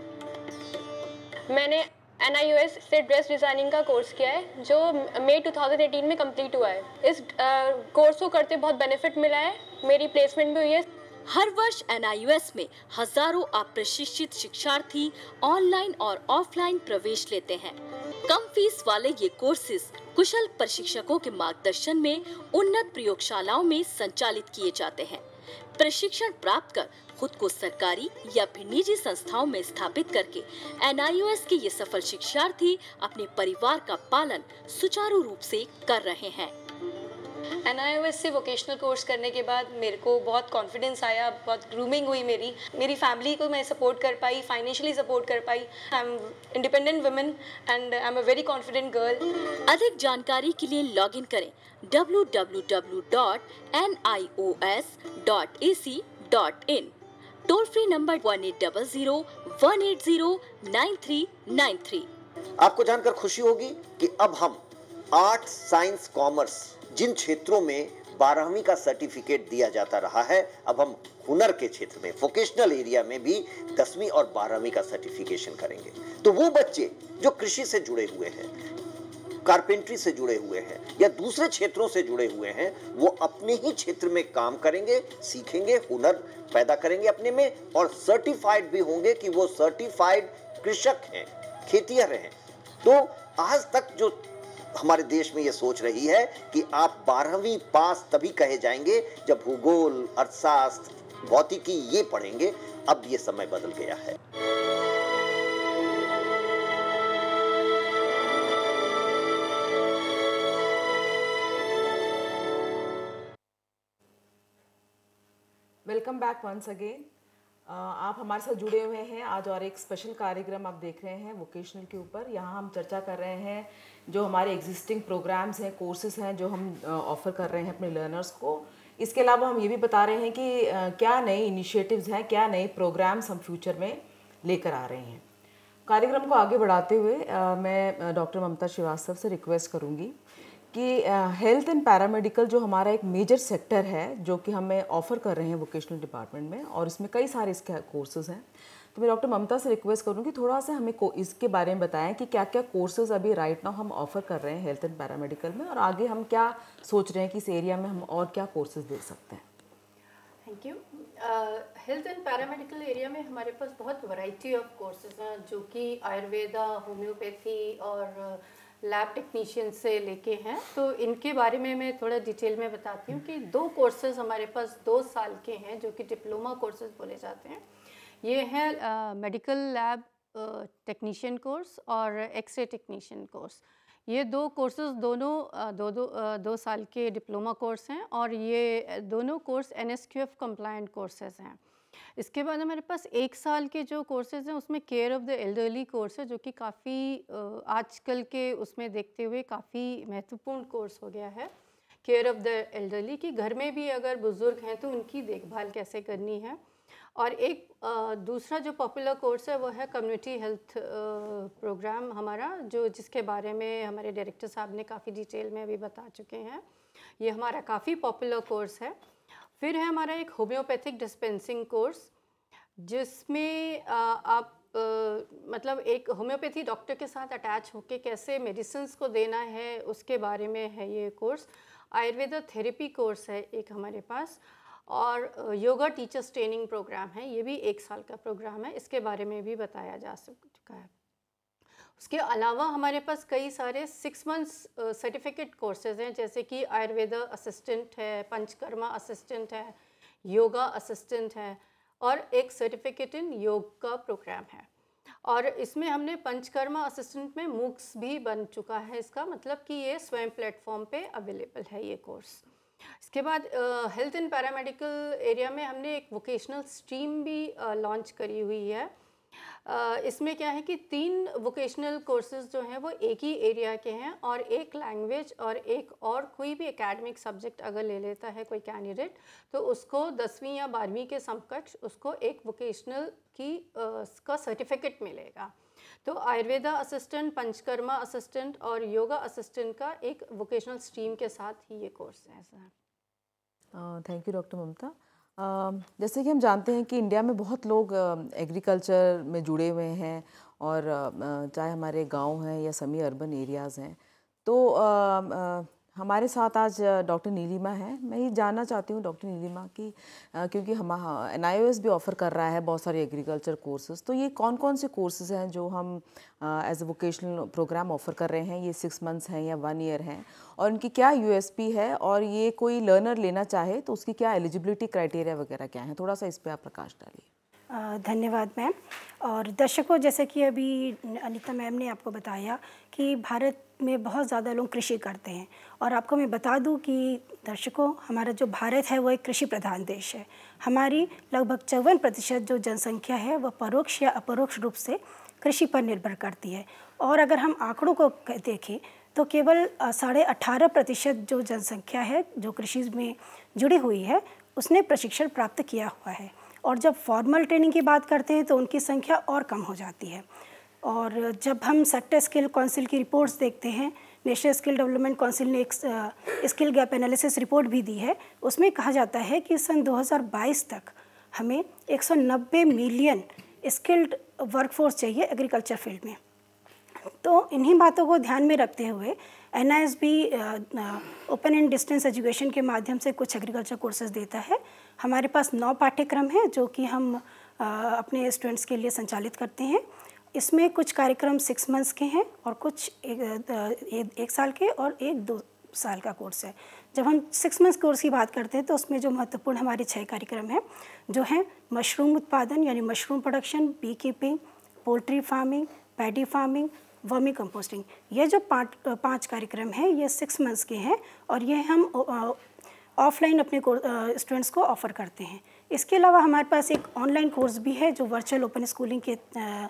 मैंने एन आई ओ एस से ड्रेस डिज़ाइनिंग का कोर्स किया है जो मई दो हज़ार अठारह में कंप्लीट हुआ है। इस कोर्स को करते बहुत बेनिफिट मिला है, मेरी प्लेसमेंट भी हुई है। हर वर्ष एन आई ओ एस में हजारों अप्रशिक्षित शिक्षार्थी ऑनलाइन और ऑफलाइन प्रवेश लेते हैं। कम फीस वाले ये कोर्सेज कुशल प्रशिक्षकों के मार्गदर्शन में उन्नत प्रयोगशालाओं में संचालित किए जाते हैं। प्रशिक्षण प्राप्त कर खुद को सरकारी या फिर निजी संस्थाओं में स्थापित करके एन आई ओ एस के ये सफल शिक्षार्थी अपने परिवार का पालन सुचारू रूप से कर रहे हैं। एन आई ओ एस से वोकेशनल कोर्स करने के बाद मेरे को बहुत कॉन्फिडेंस आया, बहुत ग्रूमिंग हुई मेरी मेरी फैमिली को मैं सपोर्ट कर पाई, फाइनेंशियली सपोर्ट कर पाई। I am independent women and I am a very confident girl. अधिक जानकारी के लिए लॉगिन करें W W W dot N I O S dot A C dot in. Toll free number one eight double zero one eight zero nine three nine three. आपको जानकर खुशी होगी कि अब हम आर्ट्स, साइंस, कॉमर्स जिन क्षेत्रों में बारहवीं का सर्टिफिकेट दिया जाता रहा है, अब हम हुनर के क्षेत्र में, वोकेशनल एरिया में भी दसवीं और बारहवीं का सर्टिफिकेशन करेंगे। तो वो बच्चे जो कृषि से जुड़े हुए हैं, कारपेंट्री से जुड़े हुए हैं या दूसरे क्षेत्रों से जुड़े हुए हैं, वो अपने ही क्षेत्र में काम करेंगे, सीखेंगे, हुनर पैदा करेंगे अपने में और सर्टिफाइड भी होंगे कि वो सर्टिफाइड कृषक हैं, खेतिहर हैं। तो आज तक जो हमारे देश में ये सोच रही है कि आप बारहवीं पास तभी कहे जाएंगे जब भूगोल, अर्थशास्त्र, भौतिकी ये पढ़ेंगे, अब ये समय बदल गया है। Welcome back once again. आप हमारे साथ जुड़े हुए हैं आज और एक स्पेशल कार्यक्रम आप देख रहे हैं वोकेशनल के ऊपर। यहाँ हम चर्चा कर रहे हैं जो हमारे एग्जिस्टिंग प्रोग्राम्स हैं, कोर्सेज हैं जो हम ऑफ़र कर रहे हैं अपने लर्नर्स को। इसके अलावा हम ये भी बता रहे हैं कि uh, क्या नए इनिशिएटिव्स हैं, क्या नए प्रोग्राम्स हम फ्यूचर में लेकर आ रहे हैं। कार्यक्रम को आगे बढ़ाते हुए uh, मैं डॉक्टर ममता श्रीवास्तव से रिक्वेस्ट करूँगी कि हेल्थ एंड पैरामेडिकल जो हमारा एक मेजर सेक्टर है जो कि हमें ऑफ़र कर रहे हैं वोकेशनल डिपार्टमेंट में, और इसमें कई सारे इसके कोर्सेज़ हैं। तो मैं डॉक्टर ममता से रिक्वेस्ट करूँगी थोड़ा सा हमें इसके बारे में बताएं कि क्या क्या कोर्सेज़ अभी राइट नाउ हम ऑफ़र कर रहे हैं हेल्थ एंड पैरामेडिकल में, और आगे हम क्या सोच रहे हैं कि इस एरिया में हम और क्या कोर्सेज़ दे सकते हैं। Thank you. Health and paramedical area में हमारे पास बहुत वैरायटी ऑफ कोर्सेज हैं जो कि आयुर्वेदा, होम्योपैथी और लैब टेक्नीशियन से लेके हैं। तो इनके बारे में मैं थोड़ा डिटेल में बताती हूँ कि दो कोर्सेज हमारे पास दो साल के हैं जो कि डिप्लोमा कोर्सेज बोले जाते हैं। ये है मेडिकल लैब टेक्नीशियन कोर्स और एक्सरे टेक्नीशियन कोर्स। ये दो कोर्सेज दोनों uh, दो दो uh, दो साल के डिप्लोमा कोर्स हैं और ये दोनों course N S Q F compliant courses हैं। इसके बाद हमारे पास एक साल के जो कोर्सेज हैं उसमें care of the elderly course है जो कि काफ़ी आजकल के उसमें देखते हुए काफ़ी महत्वपूर्ण कोर्स हो गया है। केयर ऑफ़ द एल्डरली की घर में भी अगर बुज़ुर्ग हैं तो उनकी देखभाल कैसे करनी है। और एक आ, दूसरा जो पॉपुलर कोर्स है वो है कम्युनिटी हेल्थ प्रोग्राम हमारा, जो जिसके बारे में हमारे डायरेक्टर साहब ने काफ़ी डिटेल में अभी बता चुके हैं। ये हमारा काफ़ी पॉपुलर कोर्स है। फिर है हमारा एक होम्योपैथिक डिस्पेंसिंग कोर्स जिसमें आप आ, मतलब एक होम्योपैथी डॉक्टर के साथ अटैच होके कैसे मेडिसिन्स को देना है उसके बारे में है ये कोर्स। आयुर्वेदा थेरेपी कोर्स है एक हमारे पास, और योगा टीचर्स ट्रेनिंग प्रोग्राम है, ये भी एक साल का प्रोग्राम है, इसके बारे में भी बताया जा चुका है। उसके अलावा हमारे पास कई सारे सिक्स मंथ्स सर्टिफिकेट कोर्सेज हैं, जैसे कि आयुर्वेदा असिस्टेंट है, पंचकर्मा असिस्टेंट है, योगा असिस्टेंट है, और एक सर्टिफिकेट इन योग का प्रोग्राम है। और इसमें हमने पंचकर्मा असिस्टेंट में मूक्स भी बन चुका है, इसका मतलब कि ये स्वयं प्लेटफॉर्म पे अवेलेबल है ये कोर्स। इसके बाद हेल्थ एंड पैरामेडिकल एरिया में हमने एक वोकेशनल स्ट्रीम भी लॉन्च करी हुई है। Uh, इसमें क्या है कि तीन वोकेशनल कोर्सेज जो हैं वो एक ही एरिया के हैं, और एक लैंग्वेज और एक और कोई भी एकेडमिक सब्जेक्ट अगर ले लेता है कोई कैंडिडेट, तो उसको दसवीं या बारहवीं के समकक्ष उसको एक वोकेशनल की uh, का सर्टिफिकेट मिलेगा। तो आयुर्वेदा असिस्टेंट, पंचकर्मा असिस्टेंट और योगा असिस्टेंट का एक वोकेशनल स्ट्रीम के साथ ही ये कोर्स है sir. Thank you doctor Mamta. Uh, जैसे कि हम जानते हैं कि इंडिया में बहुत लोग एग्रीकल्चर uh, में जुड़े हुए हैं, और uh, चाहे हमारे गांव हैं या सेमी अर्बन एरियाज़ हैं, तो uh, uh, हमारे साथ आज डॉक्टर नीलिमा है। मैं ये जानना चाहती हूँ डॉक्टर नीलिमा की, uh, क्योंकि हम एन आई ओ एस भी ऑफ़र कर रहा है बहुत सारे एग्रीकल्चर कोर्सेज़, तो ये कौन कौन से कोर्सेज़ हैं जो हम as a vocational programme offer कर रहे हैं? ये सिक्स मंथ्स हैं या वन ईयर हैं, और इनकी क्या यू एस पी है, और ये कोई लर्नर लेना चाहे तो उसकी क्या एलिजिबिलिटी क्राइटेरिया वगैरह क्या है? थोड़ा सा इस पर आप प्रकाश डालिए। धन्यवाद मैम। और दर्शकों, जैसे कि अभी अनीता मैम ने आपको बताया कि भारत में बहुत ज़्यादा लोग कृषि करते हैं, और आपको मैं बता दूं कि दर्शकों, हमारा जो भारत है वो एक कृषि प्रधान देश है। हमारी लगभग चौवन प्रतिशत जो जनसंख्या है वह परोक्ष या अपरोक्ष रूप से कृषि पर निर्भर करती है। और अगर हम आंकड़ों को देखें तो केवल साढ़े अठारह प्रतिशत जो जनसंख्या है जो कृषि में जुड़ी हुई है उसने प्रशिक्षण प्राप्त किया हुआ है, और जब फॉर्मल ट्रेनिंग की बात करते हैं तो उनकी संख्या और कम हो जाती है। और जब हम सेक्टर स्किल काउंसिल की रिपोर्ट्स देखते हैं, नेशनल स्किल डेवलपमेंट काउंसिल ने एक स्किल गैप एनालिसिस रिपोर्ट भी दी है, उसमें कहा जाता है कि सन दो हज़ार बाईस तक हमें एक सौ नब्बे मिलियन स्किल्ड वर्कफोर्स चाहिए एग्रीकल्चर फील्ड में। तो इन्हीं बातों को ध्यान में रखते हुए एन आई एस भी ओपन एंड डिस्टेंस एजुकेशन के माध्यम से कुछ एग्रीकल्चर कोर्सेज देता है। हमारे पास नौ पाठ्यक्रम हैं जो कि हम आ, अपने स्टूडेंट्स के लिए संचालित करते हैं। इसमें कुछ कार्यक्रम सिक्स मंथ्स के हैं, और कुछ एक, एक, एक साल के और एक दो साल का कोर्स है। जब हम सिक्स मंथ्स कोर्स की बात करते हैं तो उसमें जो महत्वपूर्ण हमारे छः कार्यक्रम हैं जो हैं मशरूम उत्पादन यानी mushroom production, beekeeping, poultry farming, paddy farming, vermicomposting. ये जो पाँच पाँच कार्यक्रम हैं ये सिक्स मंथ्स के हैं, और ये हम ऑफलाइन अपने स्टूडेंट्स को ऑफ़र करते हैं। इसके अलावा हमारे पास एक ऑनलाइन कोर्स भी है जो वर्चुअल ओपन स्कूलिंग के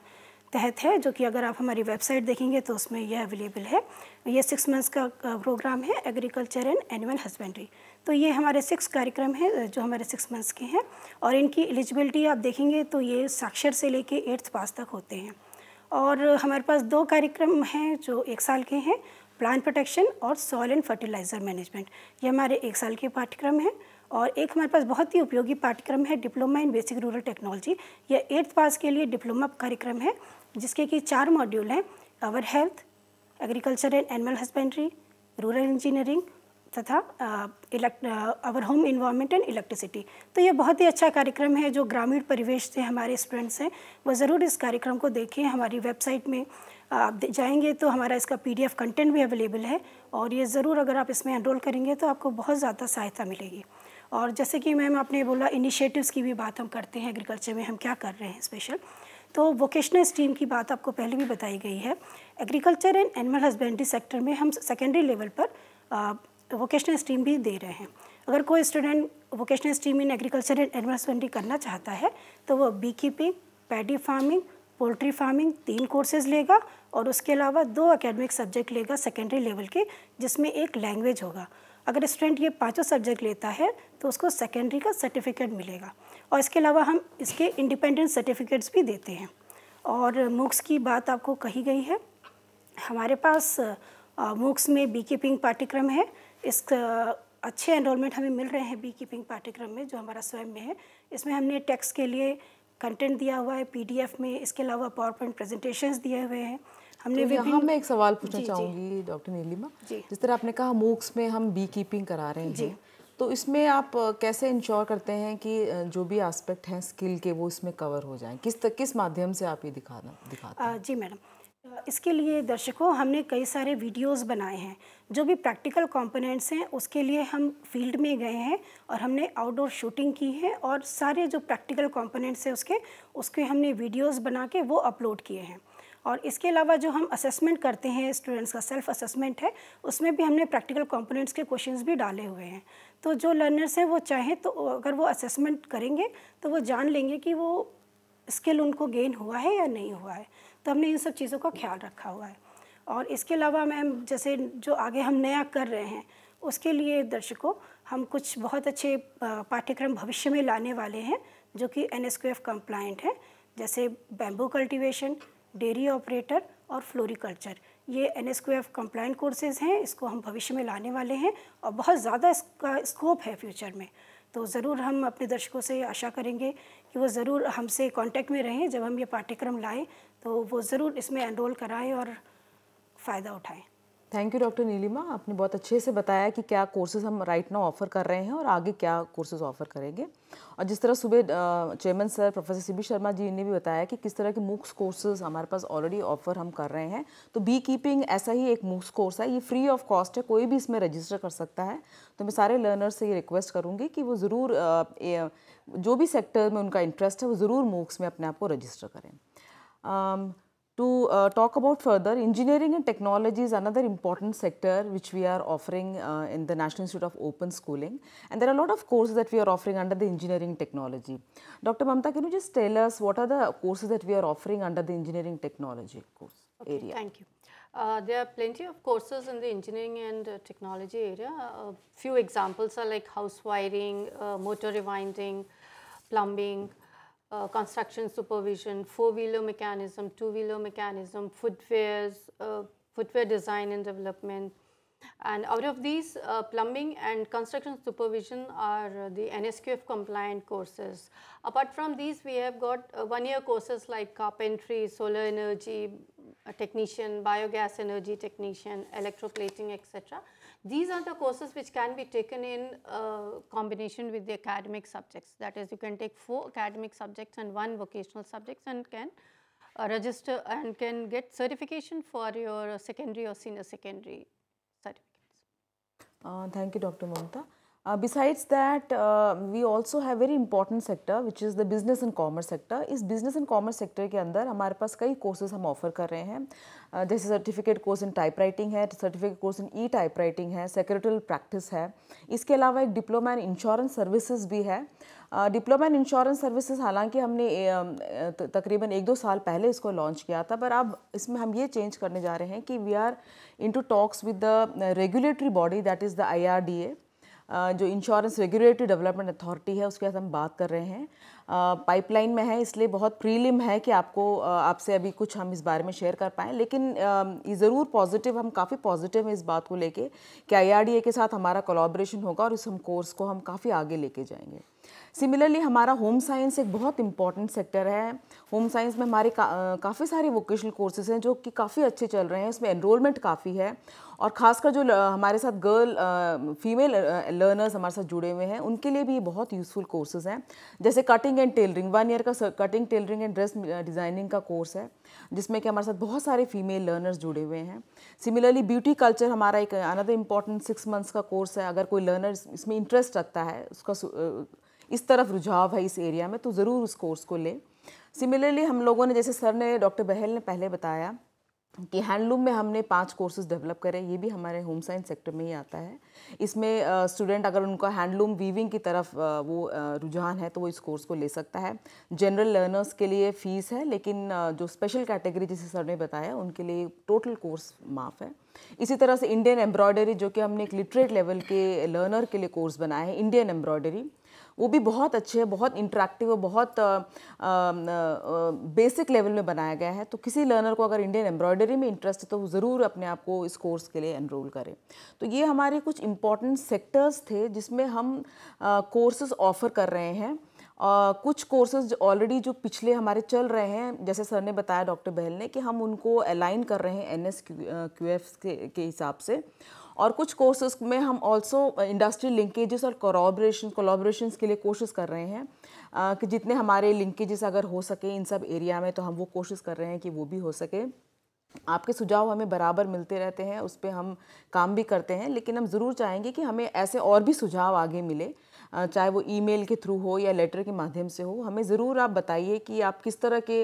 तहत है, जो कि अगर आप हमारी वेबसाइट देखेंगे तो उसमें यह अवेलेबल है। ये सिक्स मंथ्स का प्रोग्राम है एग्रीकल्चर एंड एनिमल हस्बेंड्री। तो ये हमारे सिक्स कार्यक्रम हैं जो हमारे सिक्स मंथ्स के हैं, और इनकी एलिजिबिलिटी आप देखेंगे तो ये साक्षर से लेके एट्थ पास तक होते हैं। और हमारे पास दो कार्यक्रम हैं जो एक साल के हैं, प्लांट प्रोटेक्शन और सॉइल एंड फर्टिलाइज़र मैनेजमेंट। ये हमारे एक साल के पाठ्यक्रम हैं। और एक हमारे पास बहुत ही उपयोगी पाठ्यक्रम है diploma in basic rural technology. यह एट्थ पास के लिए डिप्लोमा कार्यक्रम है, जिसके कि चार मॉड्यूल हैं, our health, agriculture and animal husbandry, rural engineering तथा elect our home environment and electricity. तो ये बहुत ही अच्छा कार्यक्रम है। जो ग्रामीण परिवेश से हमारे स्टूडेंट्स हैं वो ज़रूर इस कार्यक्रम को देखें। हमारी वेबसाइट में आप जाएंगे तो हमारा इसका पीडीएफ कंटेंट भी अवेलेबल है, और ये ज़रूर अगर आप इसमें एनरोल करेंगे तो आपको बहुत ज़्यादा सहायता मिलेगी। और जैसे कि मैम आपने बोला इनिशिएटिव्स की भी बात हम करते हैं, एग्रीकल्चर में हम क्या कर रहे हैं स्पेशल, तो वोकेशनल स्ट्रीम की बात आपको पहले भी बताई गई है। Agriculture and animal husbandry sector में हम सेकेंडरी लेवल पर वोकेशनल स्ट्रीम भी दे रहे हैं। अगर कोई student vocational stream in agriculture and animal husbandry करना चाहता है तो वो beekeeping, paddy farming, poultry farming तीन कोर्सेज लेगा, और उसके अलावा दो एकेडमिक सब्जेक्ट लेगा सेकेंडरी लेवल के, जिसमें एक लैंग्वेज होगा। अगर स्टूडेंट ये पांचों सब्जेक्ट लेता है तो उसको सेकेंडरी का सर्टिफिकेट मिलेगा, और इसके अलावा हम इसके इंडिपेंडेंट सर्टिफिकेट्स भी देते हैं। और मूक्स की बात आपको कही गई है, हमारे पास मूक्स में बी कीपिंग पाठ्यक्रम है। इस अच्छे एनरोलमेंट हमें मिल रहे हैं बी कीपिंग पाठ्यक्रम में जो हमारा स्वयं में है। इसमें हमने टेक्स्ट के लिए कंटेंट दिया हुआ है पीडीएफ में, इसके अलावा पावर पॉइंट प्रेजेंटेशंस दिए हुए हैं हमने। तो यहाँ मैं एक सवाल पूछना जी, चाहूँगी डॉक्टर नीलिमा, जी। जिस तरह आपने कहा मूक्स में हम बी कीपिंग करा रहे हैं, तो इसमें आप कैसे इंश्योर करते हैं कि जो भी एस्पेक्ट हैं स्किल के वो इसमें कवर हो जाएं? किस तक, किस माध्यम से आप ये दिखाना दिखाते हैं? जी मैडम, इसके लिए दर्शकों हमने कई सारे वीडियोस बनाए हैं। जो भी प्रैक्टिकल कंपोनेंट्स हैं उसके लिए हम फील्ड में गए हैं और हमने आउटडोर शूटिंग की है, और सारे जो प्रैक्टिकल कंपोनेंट्स हैं उसके उसके हमने वीडियोस बना के वो अपलोड किए हैं। और इसके अलावा जो हम असेसमेंट करते हैं, स्टूडेंट्स का सेल्फ असेसमेंट है, उसमें भी हमने प्रैक्टिकल कंपोनेंट्स के क्वेश्चंस भी डाले हुए हैं। तो जो लर्नर्स हैं वो चाहें तो अगर वो असेसमेंट करेंगे तो वो जान लेंगे कि वो स्किल उनको गेन हुआ है या नहीं हुआ है। तो हमने इन सब चीज़ों का ख्याल रखा हुआ है। और इसके अलावा मैम जैसे जो आगे हम नया कर रहे हैं उसके लिए दर्शकों हम कुछ बहुत अच्छे पाठ्यक्रम भविष्य में लाने वाले हैं जो कि N S Q F compliant है, जैसे बैम्बू कल्टीवेशन, डेयरी ऑपरेटर और फ्लोरिकल्चर। ये N S Q F compliant courses हैं, इसको हम भविष्य में लाने वाले हैं और बहुत ज़्यादा इसका स्कोप है फ्यूचर में। तो ज़रूर हम अपने दर्शकों से आशा करेंगे कि वो ज़रूर हमसे कांटेक्ट में रहें। जब हम ये पाठ्यक्रम लाएं तो वो ज़रूर इसमें एनरोल कराएं और फ़ायदा उठाएं। थैंक यू डॉक्टर नीलिमा, आपने बहुत अच्छे से बताया कि क्या कोर्सेज हम राइट नाउ ऑफ़र कर रहे हैं और आगे क्या कोर्सेज ऑफ़र करेंगे। और जिस तरह सुबह chairman sir professor C B Sharma ji ने भी बताया कि किस तरह के मूक्स कोर्सेज हमारे पास ऑलरेडी ऑफ़र हम कर रहे हैं, तो बी कीपिंग ऐसा ही एक मूक्स कोर्स है, ये फ्री ऑफ कॉस्ट है, कोई भी इसमें रजिस्टर कर सकता है। तो मैं सारे लर्नर्स से ये रिक्वेस्ट करूँगी कि वो ज़रूर जो भी सेक्टर में उनका इंटरेस्ट है वो ज़रूर मूक्स में अपने आप को रजिस्टर करें। To uh, talk about further, engineering and technology is another important sector which we are offering uh, in the National Institute of Open Schooling, and there are a lot of courses that we are offering under the engineering technology. Doctor Mamta, can you just tell us what are the courses that we are offering under the engineering technology course okay, area? Thank you. Uh, there are plenty of courses in the engineering and uh, technology area. A few examples are like house wiring, uh, motor rewinding, plumbing, Uh, construction supervision, four-wheeler mechanism, two-wheeler mechanism, footwears, uh, footwear design and development. And out of these, uh, plumbing and construction supervision are uh, the N S Q F compliant courses. Apart from these, we have got uh, one-year courses like carpentry, solar energy uh, technician, biogas energy technician, electroplating, et cetera. These are the courses which can be taken in uh, combination with the academic subjects. That is, you can take four academic subjects and one vocational subjects and can uh, register and can get certification for your secondary or senior secondary certificates. Uh, thank you, Doctor Mamta. Uh, besides that, uh, we also have very important sector which is the business and commerce sector. इस business and commerce sector के अंदर हमारे पास कई courses हम offer कर रहे हैं, uh, जैसे certificate course in type writing है, certificate course in e type writing है, सेक्रेटरियल प्रैक्टिस है। इसके अलावा एक डिप्लोमा इन इंश्योरेंस सर्विसेज भी है। डिप्लोमा इन इंश्योरेंस सर्विसेज हालांकि हमने uh, तकरीबन एक दो साल पहले इसको लॉन्च किया था, पर अब इसमें हम ये चेंज करने जा रहे हैं कि we are into talks with the regulatory body that is the I R D A, जो इंश्योरेंस रेगुलेटरी डेवलपमेंट अथॉरिटी है, उसके साथ हम बात कर रहे हैं। पाइपलाइन में है, इसलिए बहुत प्रीलिम है कि आपको आपसे अभी कुछ हम इस बारे में शेयर कर पाएँ, लेकिन ये ज़रूर पॉजिटिव, हम काफ़ी पॉजिटिव हैं इस बात को लेके कि आई आर डी ए के साथ हमारा कोलैबोरेशन होगा और इस हम कोर्स को हम काफ़ी आगे लेके जाएंगे। सिमिलरली हमारा होम साइंस एक बहुत इंपॉर्टेंट सेक्टर है। होम साइंस में हमारे का, काफ़ी सारे वोकेशनल कोर्सेज हैं जो कि काफ़ी अच्छे चल रहे हैं, इसमें एनरोलमेंट काफ़ी है, और ख़ासकर जो हमारे साथ गर्ल फीमेल लर्नर्स हमारे साथ जुड़े हुए हैं उनके लिए भी ये बहुत यूज़फुल कोर्सेज हैं। जैसे cutting and tailoring, one year का cutting tailoring and dress designing का कोर्स है जिसमें कि हमारे साथ बहुत सारे फीमेल लर्नर्स जुड़े हुए हैं। सिमिलरली ब्यूटी कल्चर हमारा एक अनदर इम्पॉर्टेंट सिक्स मंथ्स का कोर्स है। अगर कोई लर्नर इसमें इंटरेस्ट रखता है, उसका इस तरफ रुझाव है इस एरिया में, तो ज़रूर उस कोर्स को ले। सिमिलरली हम लोगों ने, जैसे सर ने, डॉक्टर बहल ने पहले बताया कि हैंडलूम में हमने पांच कोर्सेज डेवलप करे, ये भी हमारे होम साइंस सेक्टर में ही आता है। इसमें स्टूडेंट uh, अगर उनका हैंडलूम वीविंग की तरफ uh, वो uh, रुझान है तो वो इस कोर्स को ले सकता है। जनरल लर्नर्स के लिए फ़ीस है, लेकिन uh, जो स्पेशल कैटेगरी जिसे सर ने बताया उनके लिए टोटल कोर्स माफ़ है। इसी तरह से इंडियन एम्ब्रॉयडरी, जो कि हमने एक लिटरेट लेवल के लर्नर के लिए कोर्स बनाया है, इंडियन एम्ब्रॉयडरी, वो भी बहुत अच्छे है, बहुत इंटरेक्टिव और बहुत बेसिक लेवल में बनाया गया है। तो किसी लर्नर को अगर इंडियन एम्ब्रॉयडरी में इंटरेस्ट है तो वो ज़रूर अपने आप को इस कोर्स के लिए एनरोल करें। तो ये हमारे कुछ इम्पॉर्टेंट सेक्टर्स थे जिसमें हम कोर्सेज ऑफ़र कर रहे हैं, Uh, कुछ कोर्सेज ऑलरेडी जो पिछले हमारे चल रहे हैं, जैसे सर ने बताया, डॉक्टर बहल ने, कि हम उनको अलाइन कर रहे हैं एन एस क्यू एफ के, के हिसाब से, और कुछ कोर्सेज में हम ऑल्सो इंडस्ट्री लिंकेजेस और कोलैबोरेशन कोलैबोरेशंस के लिए कोशिश कर रहे हैं uh, कि जितने हमारे लिंकेजेस अगर हो सके इन सब एरिया में, तो हम वो कोशिश कर रहे हैं कि वो भी हो सके। आपके सुझाव हमें बराबर मिलते रहते हैं, उस पर हम काम भी करते हैं, लेकिन हम ज़रूर चाहेंगे कि हमें ऐसे और भी सुझाव आगे मिले, चाहे वो ईमेल के थ्रू हो या लेटर के माध्यम से हो। हमें ज़रूर आप बताइए कि आप किस तरह के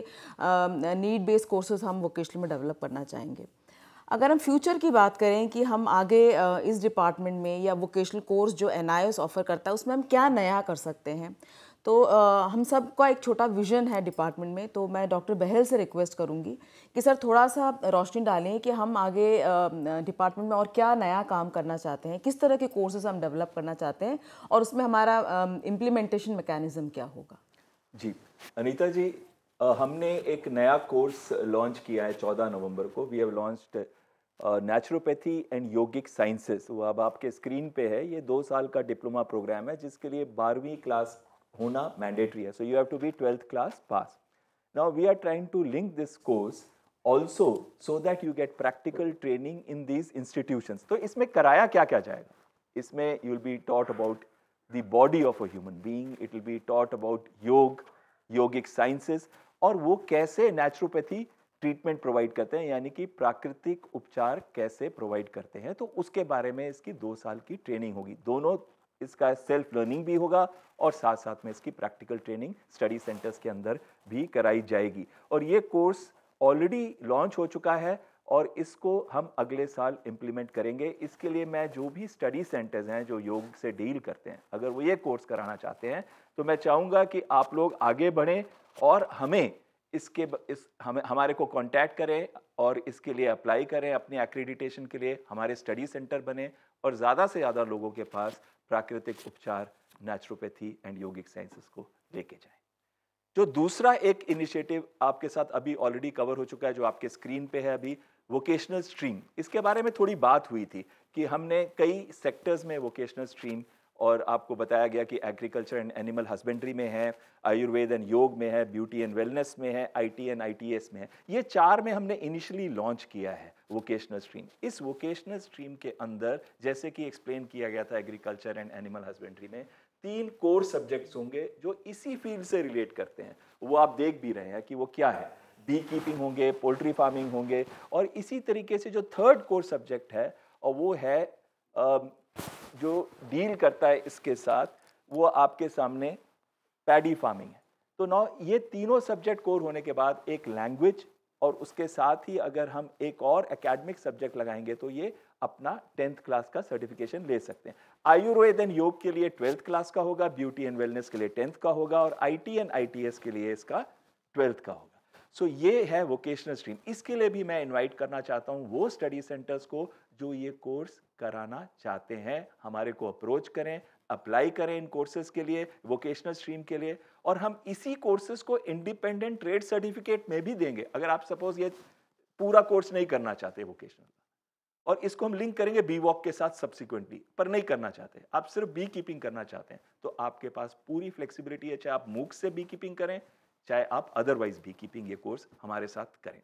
नीड बेस्ड कोर्सेज हम वोकेशनल में डेवलप करना चाहेंगे। अगर हम फ्यूचर की बात करें कि हम आगे इस डिपार्टमेंट में या वोकेशनल कोर्स जो एन आई एस ऑफ़र करता है उसमें हम क्या नया कर सकते हैं, तो आ, हम सबका एक छोटा विज़न है डिपार्टमेंट में। तो मैं डॉक्टर बहल से रिक्वेस्ट करूंगी कि सर थोड़ा सा रोशनी डालें कि हम आगे डिपार्टमेंट में और क्या नया काम करना चाहते हैं, किस तरह के कोर्सेज हम डेवलप करना चाहते हैं, और उसमें हमारा इम्प्लीमेंटेशन मैकेनिज्म क्या होगा। जी अनीता जी, आ, हमने एक नया कोर्स लॉन्च किया है चौदह नवंबर को। We have launched naturopathy and yogic sciences. वो अब आपके स्क्रीन पे है। ये दो साल का डिप्लोमा प्रोग्राम है जिसके लिए बारहवीं क्लास होना मैंडेटरी है। So you have to be twelfth class pass. Now we are trying to link this course also so that you get practical training in these institutions. तो इसमें कराया क्या क्या जाएगा? इसमें you will be taught about the body of a human being, it will be taught about yoga, yogic sciences, और वो कैसे नेचुरोपैथी ट्रीटमेंट प्रोवाइड करते हैं, यानी कि प्राकृतिक उपचार कैसे प्रोवाइड करते हैं। तो उसके बारे में इसकी दो साल की ट्रेनिंग होगी। दोनों, इसका सेल्फ लर्निंग भी होगा और साथ साथ में इसकी प्रैक्टिकल ट्रेनिंग स्टडी सेंटर्स के अंदर भी कराई जाएगी। और ये कोर्स ऑलरेडी लॉन्च हो चुका है और इसको हम अगले साल इम्प्लीमेंट करेंगे। इसके लिए मैं जो भी स्टडी सेंटर्स हैं जो योग से डील करते हैं, अगर वो ये कोर्स कराना चाहते हैं, तो मैं चाहूँगा कि आप लोग आगे बढ़ें और हमें इसके इस हमें हमारे को कांटेक्ट करें और इसके लिए अप्लाई करें। अपनी एक्रेडिटेशन के लिए हमारे स्टडी सेंटर बने और ज़्यादा से ज़्यादा लोगों के पास प्राकृतिक उपचार, नेचुरोपैथी एंड योगिक साइंसेस को लेके जाएं। जो दूसरा एक इनिशिएटिव आपके साथ अभी ऑलरेडी कवर हो चुका है, जो आपके स्क्रीन पे है अभी, वोकेशनल स्ट्रीम। इसके बारे में थोड़ी बात हुई थी कि हमने कई सेक्टर्स में वोकेशनल स्ट्रीम, और आपको बताया गया कि एग्रीकल्चर एंड एनिमल हस्बेंड्री में है, आयुर्वेद एंड योग में है, ब्यूटी एंड वेलनेस में है, आईटी एंड आईटीएस में है। ये चार में हमने इनिशियली लॉन्च किया है वोकेशनल स्ट्रीम। इस वोकेशनल स्ट्रीम के अंदर, जैसे कि एक्सप्लेन किया गया था एग्रीकल्चर एंड एनिमल हस्बेंड्री में, तीन कोर सब्जेक्ट्स होंगे जो इसी फील्ड से रिलेट करते हैं। वो आप देख भी रहे हैं कि वो क्या है। बी कीपिंग होंगे, पोल्ट्री फार्मिंग होंगे, और इसी तरीके से जो थर्ड कोर सब्जेक्ट है, और वो है आ, जो डील करता है इसके साथ, वो आपके सामने पैडी फार्मिंग है। तो नौ ये तीनों सब्जेक्ट कोर होने के बाद एक लैंग्वेज, और उसके साथ ही अगर हम एक और एकेडमिक सब्जेक्ट लगाएंगे तो ये अपना टेंथ क्लास का सर्टिफिकेशन ले सकते हैं। आयुर्वेद एंड योग के लिए ट्वेल्थ क्लास का होगा, ब्यूटी एंड वेलनेस के लिए टेंथ का होगा, और आईटी एंड आईटीएस के लिए इसका ट्वेल्थ का होगा। सो so, ये है वोकेशनल स्ट्रीम। इसके लिए भी मैं इनवाइट करना चाहता हूँ वो स्टडी सेंटर्स को जो ये कोर्स कराना चाहते हैं, हमारे को अप्रोच करें, अप्लाई करें इन कोर्सेज के लिए, वोकेशनल स्ट्रीम के लिए, और हम इसी कोर्सेज को इंडिपेंडेंट ट्रेड सर्टिफिकेट में भी देंगे। अगर आप सपोज ये पूरा कोर्स नहीं करना चाहते वोकेशनल, और इसको हम लिंक करेंगे बी वॉक के साथ सब्सिक्वेंटली, पर नहीं करना चाहते, आप सिर्फ बी कीपिंग करना चाहते हैं, तो आपके पास पूरी फ्लेक्सिबिलिटी है। चाहे आप मूक से बी कीपिंग करें, चाहे आप अदरवाइज बी कीपिंग ये कोर्स हमारे साथ करें।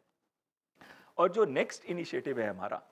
और जो नेक्स्ट इनिशिएटिव है हमारा,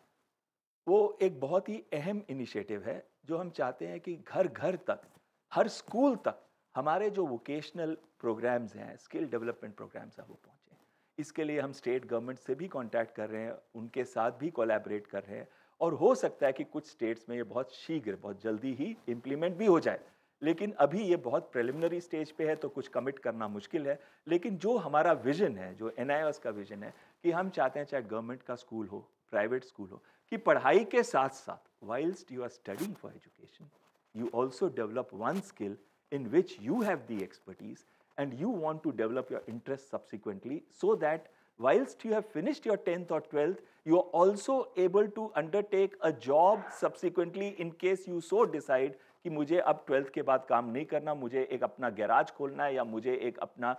वो एक बहुत ही अहम इनिशिएटिव है, जो हम चाहते हैं कि घर घर तक, हर स्कूल तक हमारे जो वोकेशनल प्रोग्राम्स हैं, स्किल डेवलपमेंट प्रोग्राम्स हैं, वो पहुँचे। इसके लिए हम स्टेट गवर्नमेंट से भी कांटेक्ट कर रहे हैं, उनके साथ भी कोलैबोरेट कर रहे हैं, और हो सकता है कि कुछ स्टेट्स में ये बहुत शीघ्र, बहुत जल्दी ही इम्प्लीमेंट भी हो जाए। लेकिन अभी ये बहुत प्रिलिमिनरी स्टेज पे है, तो कुछ कमिट करना मुश्किल है। लेकिन जो हमारा विजन है, जो एन आई एस का विजन है, कि हम चाहते हैं चाहे गवर्नमेंट का स्कूल हो, प्राइवेट स्कूल हो, कि पढ़ाई के साथ साथ, whilst you are studying for education, you also develop one skill in which you have the expertise and you want to develop your interest subsequently, so that whilst you have finished your tenth or twelfth, you are also able to undertake a job subsequently in case you so decide कि मुझे अब ट्वेल्थ के बाद काम नहीं करना, मुझे एक अपना गैराज खोलना है, या मुझे एक अपना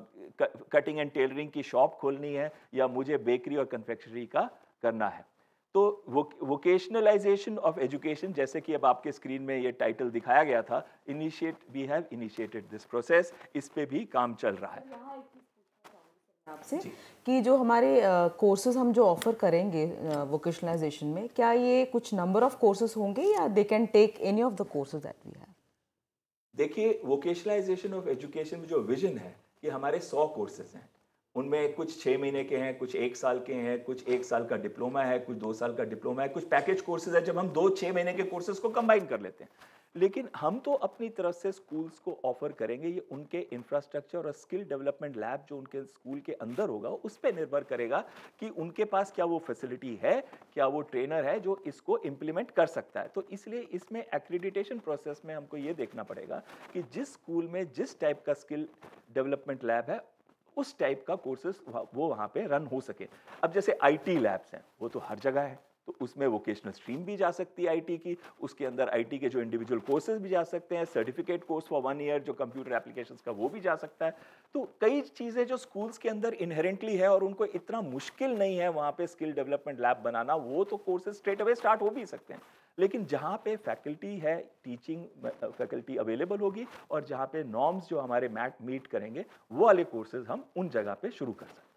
कटिंग एंड टेलरिंग की शॉप खोलनी है, या मुझे बेकरी और कन्फेक्शनरी का करना है। तो वोकेशनलाइजेशन ऑफ एजुकेशन, जैसे कि अब आपके स्क्रीन में ये टाइटल दिखाया गया था, initiate we have initiated this process, इस पे भी काम चल रहा है। आपसे कि जो हमारे कोर्सेज uh, हम जो ऑफर करेंगे वोकेशनलाइजेशन uh, में, क्या ये कुछ नंबर ऑफ कोर्सेज होंगे या they can take any of the courses that we have? देखिए, वोकेशनलाइजेशन ऑफ एजुकेशन में जो विजन है कि हमारे सौ कोर्सेज हैं, उनमें कुछ छः महीने के हैं, कुछ एक साल के हैं, कुछ एक साल का डिप्लोमा है, कुछ दो साल का डिप्लोमा है, कुछ पैकेज कोर्सेज है जब हम दो छः महीने के कोर्सेज को कंबाइन कर लेते हैं। लेकिन हम तो अपनी तरफ से स्कूल्स को ऑफर करेंगे, ये उनके इंफ्रास्ट्रक्चर और स्किल डेवलपमेंट लैब जो उनके स्कूल के अंदर होगा उस पर निर्भर करेगा कि उनके पास क्या वो फैसिलिटी है, क्या वो ट्रेनर है जो इसको इम्प्लीमेंट कर सकता है। तो इसलिए इसमें एक्रेडिटेशन प्रोसेस में हमको ये देखना पड़ेगा कि जिस स्कूल में जिस टाइप का स्किल डेवलपमेंट लैब है उस टाइप का कोर्सेज वो वहाँ पे रन हो सके। अब जैसे आईटी लैब्स हैं, वो तो हर जगह है, तो उसमें वोकेशनल स्ट्रीम भी जा सकती है आईटी की, उसके अंदर आईटी के जो इंडिविजुअल कोर्सेज भी जा सकते हैं, certificate course for one year जो कंप्यूटर एप्लीकेशंस का वो भी जा सकता है। तो कई चीज़ें जो स्कूल्स के अंदर इनहेरेंटली है और उनको इतना मुश्किल नहीं है वहाँ पे स्किल डेवलपमेंट लैब बनाना, वो तो कोर्सेज स्ट्रेट अवे स्टार्ट हो भी सकते हैं। लेकिन जहाँ पे फैकल्टी है, टीचिंग फैकल्टी अवेलेबल होगी और जहाँ पे नॉर्म्स जो हमारे मैट मीट करेंगे, वो वाले कोर्सेज हम उन जगह पे शुरू कर सकते हैं।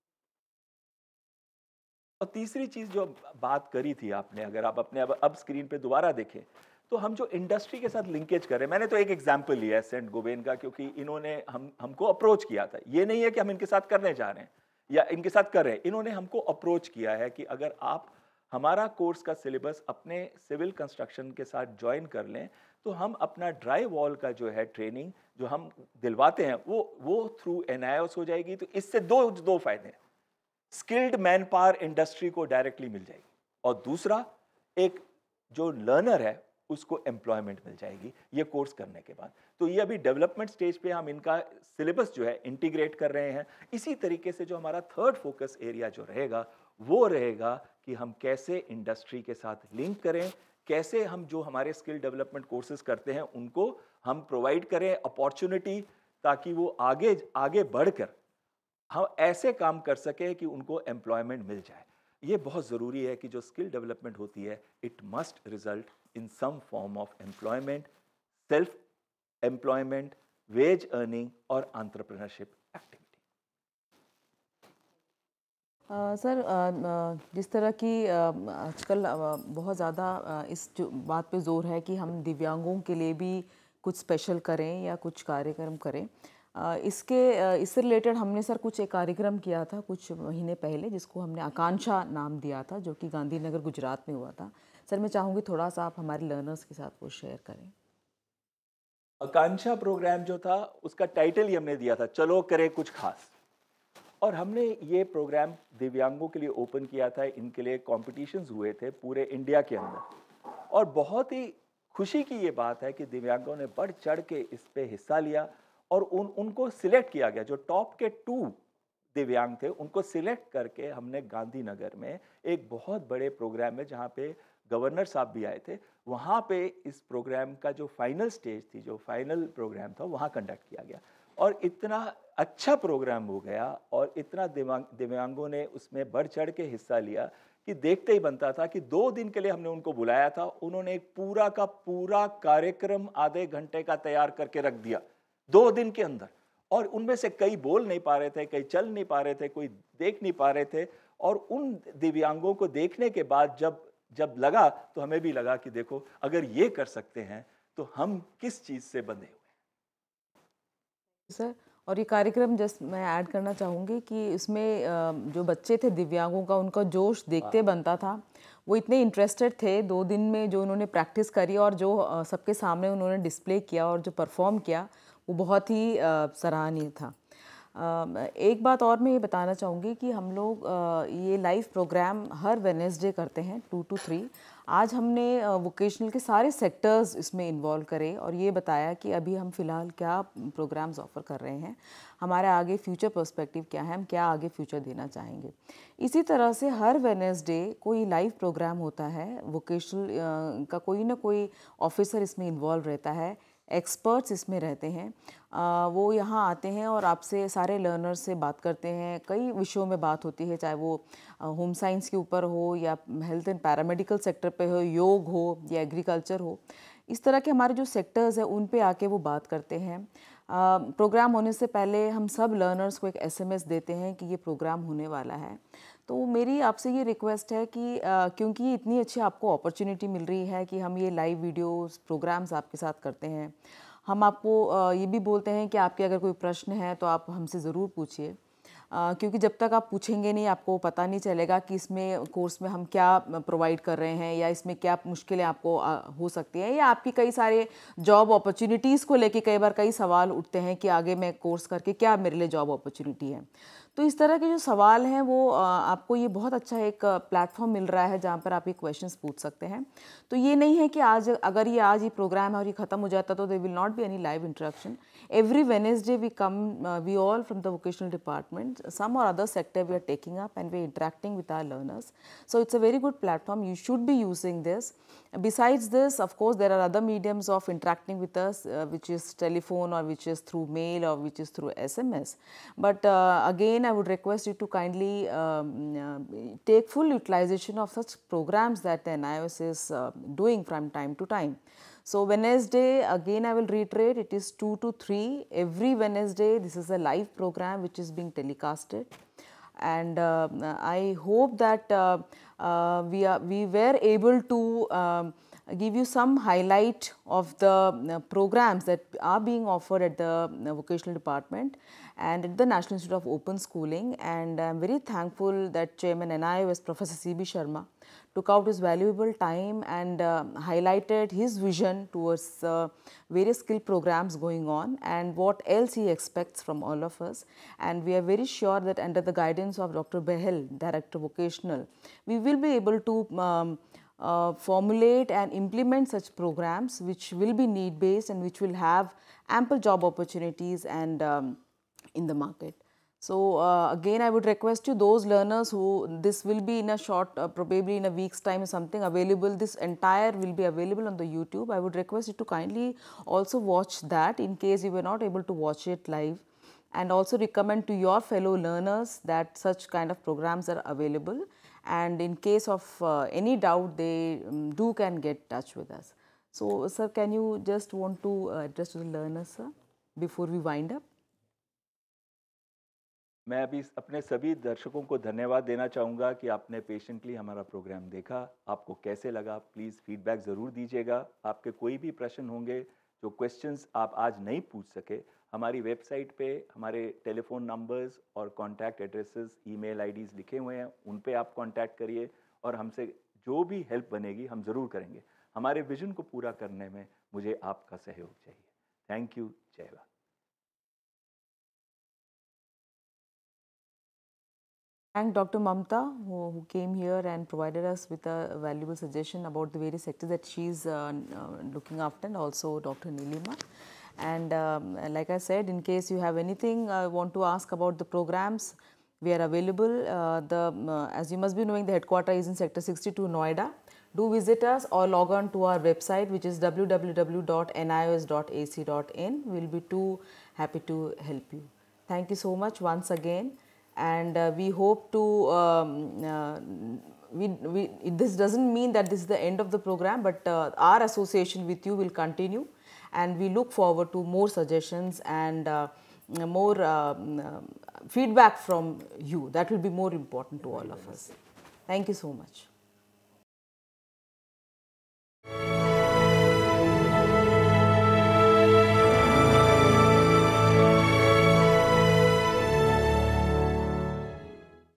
और तीसरी चीज़ जो बात करी थी आपने, अगर आप अपने अब, अब स्क्रीन पे दोबारा देखें तो हम जो इंडस्ट्री के साथ लिंकेज कर रहे हैं, मैंने तो एक एग्जांपल लिया है सेंट गोबेन का, क्योंकि इन्होंने हम हमको अप्रोच किया था। ये नहीं है कि हम इनके साथ करने जा रहे हैं या इनके साथ कर रहे हैं, इन्होंने हमको अप्रोच किया है कि अगर आप हमारा कोर्स का सिलेबस अपने सिविल कंस्ट्रक्शन के साथ ज्वाइन कर लें तो हम अपना ड्राई वॉल का जो है ट्रेनिंग जो हम दिलवाते हैं वो वो थ्रू एन आई एस हो जाएगी। तो इससे दो दो फायदे हैं, स्किल्ड मैन पावर इंडस्ट्री को डायरेक्टली मिल जाएगी और दूसरा एक जो लर्नर है उसको एम्प्लॉयमेंट मिल जाएगी ये कोर्स करने के बाद। तो ये अभी डेवलपमेंट स्टेज पे हम इनका सिलेबस जो है इंटीग्रेट कर रहे हैं। इसी तरीके से जो हमारा थर्ड फोकस एरिया जो रहेगा वो रहेगा कि हम कैसे इंडस्ट्री के साथ लिंक करें, कैसे हम जो हमारे स्किल डेवलपमेंट कोर्सेज करते हैं उनको हम प्रोवाइड करें अपॉर्चुनिटी, ताकि वो आगे आगे बढ़कर हम ऐसे काम कर सकें कि उनको एम्प्लॉयमेंट मिल जाए। ये बहुत ज़रूरी है कि जो स्किल डेवलपमेंट होती है it must result in some form of employment, self employment, wage earning और entrepreneurship activity. Sir uh, uh, जिस तरह की uh, आजकल uh, बहुत ज़्यादा uh, इस जो बात पे जोर है कि हम दिव्यांगों के लिए भी कुछ स्पेशल करें या कुछ कार्यक्रम करें, uh, इसके uh, इससे रिलेटेड हमने सर कुछ एक कार्यक्रम किया था कुछ महीने पहले जिसको हमने आकांक्षा नाम दिया था, जो कि गांधीनगर गुजरात में हुआ था। सर मैं चाहूँगी थोड़ा सा आप हमारे लर्नर्स के साथ वो शेयर करें। आकांक्षा प्रोग्राम जो था उसका टाइटल ही हमने दिया था, चलो करें कुछ खास। और हमने ये प्रोग्राम दिव्यांगों के लिए ओपन किया था, इनके लिए कॉम्पिटिशन्स हुए थे पूरे इंडिया के अंदर और बहुत ही खुशी की ये बात है कि दिव्यांगों ने बढ़ चढ़ के इस पे हिस्सा लिया और उन उनको सिलेक्ट किया गया। जो टॉप के टू दिव्यांग थे उनको सिलेक्ट करके हमने गांधीनगर में एक बहुत बड़े प्रोग्राम में, जहाँ पे गवर्नर साहब भी आए थे, वहाँ पे इस प्रोग्राम का जो फाइनल स्टेज थी, जो फाइनल प्रोग्राम था, वहाँ कंडक्ट किया गया और इतना अच्छा प्रोग्राम हो गया और इतना दिव्यांग दिव्यांगों ने उसमें बढ़ चढ़ के हिस्सा लिया कि देखते ही बनता था कि दो दिन के लिए हमने उनको बुलाया था, उन्होंने एक पूरा का पूरा कार्यक्रम आधे घंटे का तैयार करके रख दिया दो दिन के अंदर। और उनमें से कई बोल नहीं पा रहे थे, कई चल नहीं पा रहे थे, कोई देख नहीं पा रहे थे। और उन दिव्यांगों को देखने के बाद जब जब लगा तो हमें भी लगा कि देखो अगर ये कर सकते हैं तो हम किस चीज़ से बंधे हुए हैं। सर और ये कार्यक्रम जस्ट मैं ऐड करना चाहूँगी कि इसमें जो बच्चे थे दिव्यांगों का, उनका जोश देखते बनता था। वो इतने इंटरेस्टेड थे दो दिन में जो उन्होंने प्रैक्टिस करी और जो सबके सामने उन्होंने डिस्प्ले किया और जो परफॉर्म किया वो बहुत ही सराहनीय था। एक बात और मैं ये बताना चाहूँगी कि हम लोग ये लाइव प्रोग्राम हर वेडनेसडे करते हैं टू टू थ्री। आज हमने वोकेशनल के सारे सेक्टर्स इसमें इन्वॉल्व करे और ये बताया कि अभी हम फ़िलहाल क्या प्रोग्राम्स ऑफ़र कर रहे हैं, हमारे आगे फ्यूचर पर्सपेक्टिव क्या है, हम क्या आगे फ्यूचर देना चाहेंगे। इसी तरह से हर वेडनेसडे कोई लाइव प्रोग्राम होता है, वोकेशनल का कोई ना कोई ऑफिसर इसमें इन्वॉल्व रहता है, एक्सपर्ट्स इसमें रहते हैं, आ, वो यहाँ आते हैं और आपसे सारे लर्नर्स से बात करते हैं। कई विषयों में बात होती है, चाहे वो होम साइंस के ऊपर हो या हेल्थ एंड पैरामेडिकल सेक्टर पे हो, योग हो या एग्रीकल्चर हो। इस तरह के हमारे जो सेक्टर्स हैं उन पे आके वो बात करते हैं। प्रोग्राम होने से पहले हम सब लर्नर्स को एक एसएमएस देते हैं कि ये प्रोग्राम होने वाला है। तो मेरी आपसे ये रिक्वेस्ट है कि आ, क्योंकि ये इतनी अच्छी आपको अपॉर्चुनिटी मिल रही है कि हम ये लाइव वीडियोस प्रोग्राम्स आपके साथ करते हैं, हम आपको आ, ये भी बोलते हैं कि आपके अगर कोई प्रश्न है तो आप हमसे ज़रूर पूछिए, क्योंकि जब तक आप पूछेंगे नहीं आपको पता नहीं चलेगा कि इसमें कोर्स में हम क्या प्रोवाइड कर रहे हैं या इसमें क्या मुश्किलें आपको आ, हो सकती हैं, या आपकी कई सारे जॉब अपॉर्चुनिटीज़ को लेके कई बार कई सवाल उठते हैं कि आगे मैं कोर्स करके क्या मेरे लिए जॉब अपॉर्चुनिटी है। तो इस तरह के जो सवाल हैं वो आपको ये बहुत अच्छा एक प्लेटफॉर्म मिल रहा है जहाँ पर आप ये क्वेश्चंस पूछ सकते हैं। तो ये नहीं है कि आज अगर ये आज ये प्रोग्राम है और ये ख़त्म हो जाता तो there will not be any live interaction. Every Wednesday we come, we all from the vocational department, some or other sector we are taking up and we are interacting with our learners. So it's a very good platform. You should be using this. Besides this, of course, there are other mediums of interacting with us, uh, which is telephone or which is through mail or which is through S M S. But uh, again, I would request you to kindly um, uh, take full utilization of such programs that the N I O S is uh, doing from time to time. So Wednesday, again I will reiterate, it is two to three every Wednesday. This is a live program which is being telecasted, and uh, I hope that uh, uh, we are we were able to um, give you some highlight of the uh, programs that are being offered at the uh, vocational department and at the National Institute of Open Schooling. And I am very thankful that Chairman N I O S Professor C B Sharma took out his valuable time and uh, highlighted his vision towards uh, various skill programs going on and what else he expects from all of us. And we are very sure that under the guidance of Doctor Behel, Director Vocational, we will be able to um, uh, formulate and implement such programs which will be need based and which will have ample job opportunities and um, in the market. So uh, again I would request you, those learners who, this will be in a short, uh, probably in a week's time something available, this entire will be available on the YouTube. I would request you to kindly also watch that in case you were not able to watch it live, and also recommend to your fellow learners that such kind of programs are available, and in case of uh, any doubt they um, do can get touch with us. So sir, can you just want to uh, address to the learners, sir, before we wind up? मैं अभी अपने सभी दर्शकों को धन्यवाद देना चाहूँगा कि आपने पेशेंटली हमारा प्रोग्राम देखा। आपको कैसे लगा प्लीज़ फीडबैक ज़रूर दीजिएगा। आपके कोई भी प्रश्न होंगे, जो क्वेश्चंस आप आज नहीं पूछ सके, हमारी वेबसाइट पे हमारे टेलीफोन नंबर्स और कॉन्टैक्ट एड्रेसेस, ईमेल आईडीज़ लिखे हुए हैं, उन पे आप कॉन्टैक्ट करिए और हमसे जो भी हेल्प बनेगी हम ज़रूर करेंगे। हमारे विजन को पूरा करने में मुझे आपका सहयोग चाहिए। Thank you. जय Hind. Thank Doctor Mamta who, who came here and provided us with a valuable suggestion about the various sectors that she is uh, uh, looking after, and also Doctor Nilima. And um, like I said, in case you have anything uh, want to ask about the programs, we are available. Uh, the uh, as you must be knowing, the headquarters is in Sector sixty-two, Noida. Do visit us or log on to our website, which is w w w dot N I O S dot A C dot in. We will be too happy to help you. Thank you so much once again. And uh, we hope to, um, uh, we, we, this doesn't mean that this is the end of the program, but uh, our association with you will continue, and we look forward to more suggestions and uh, more uh, feedback from you. That will be more important to all of us. Thank you so much.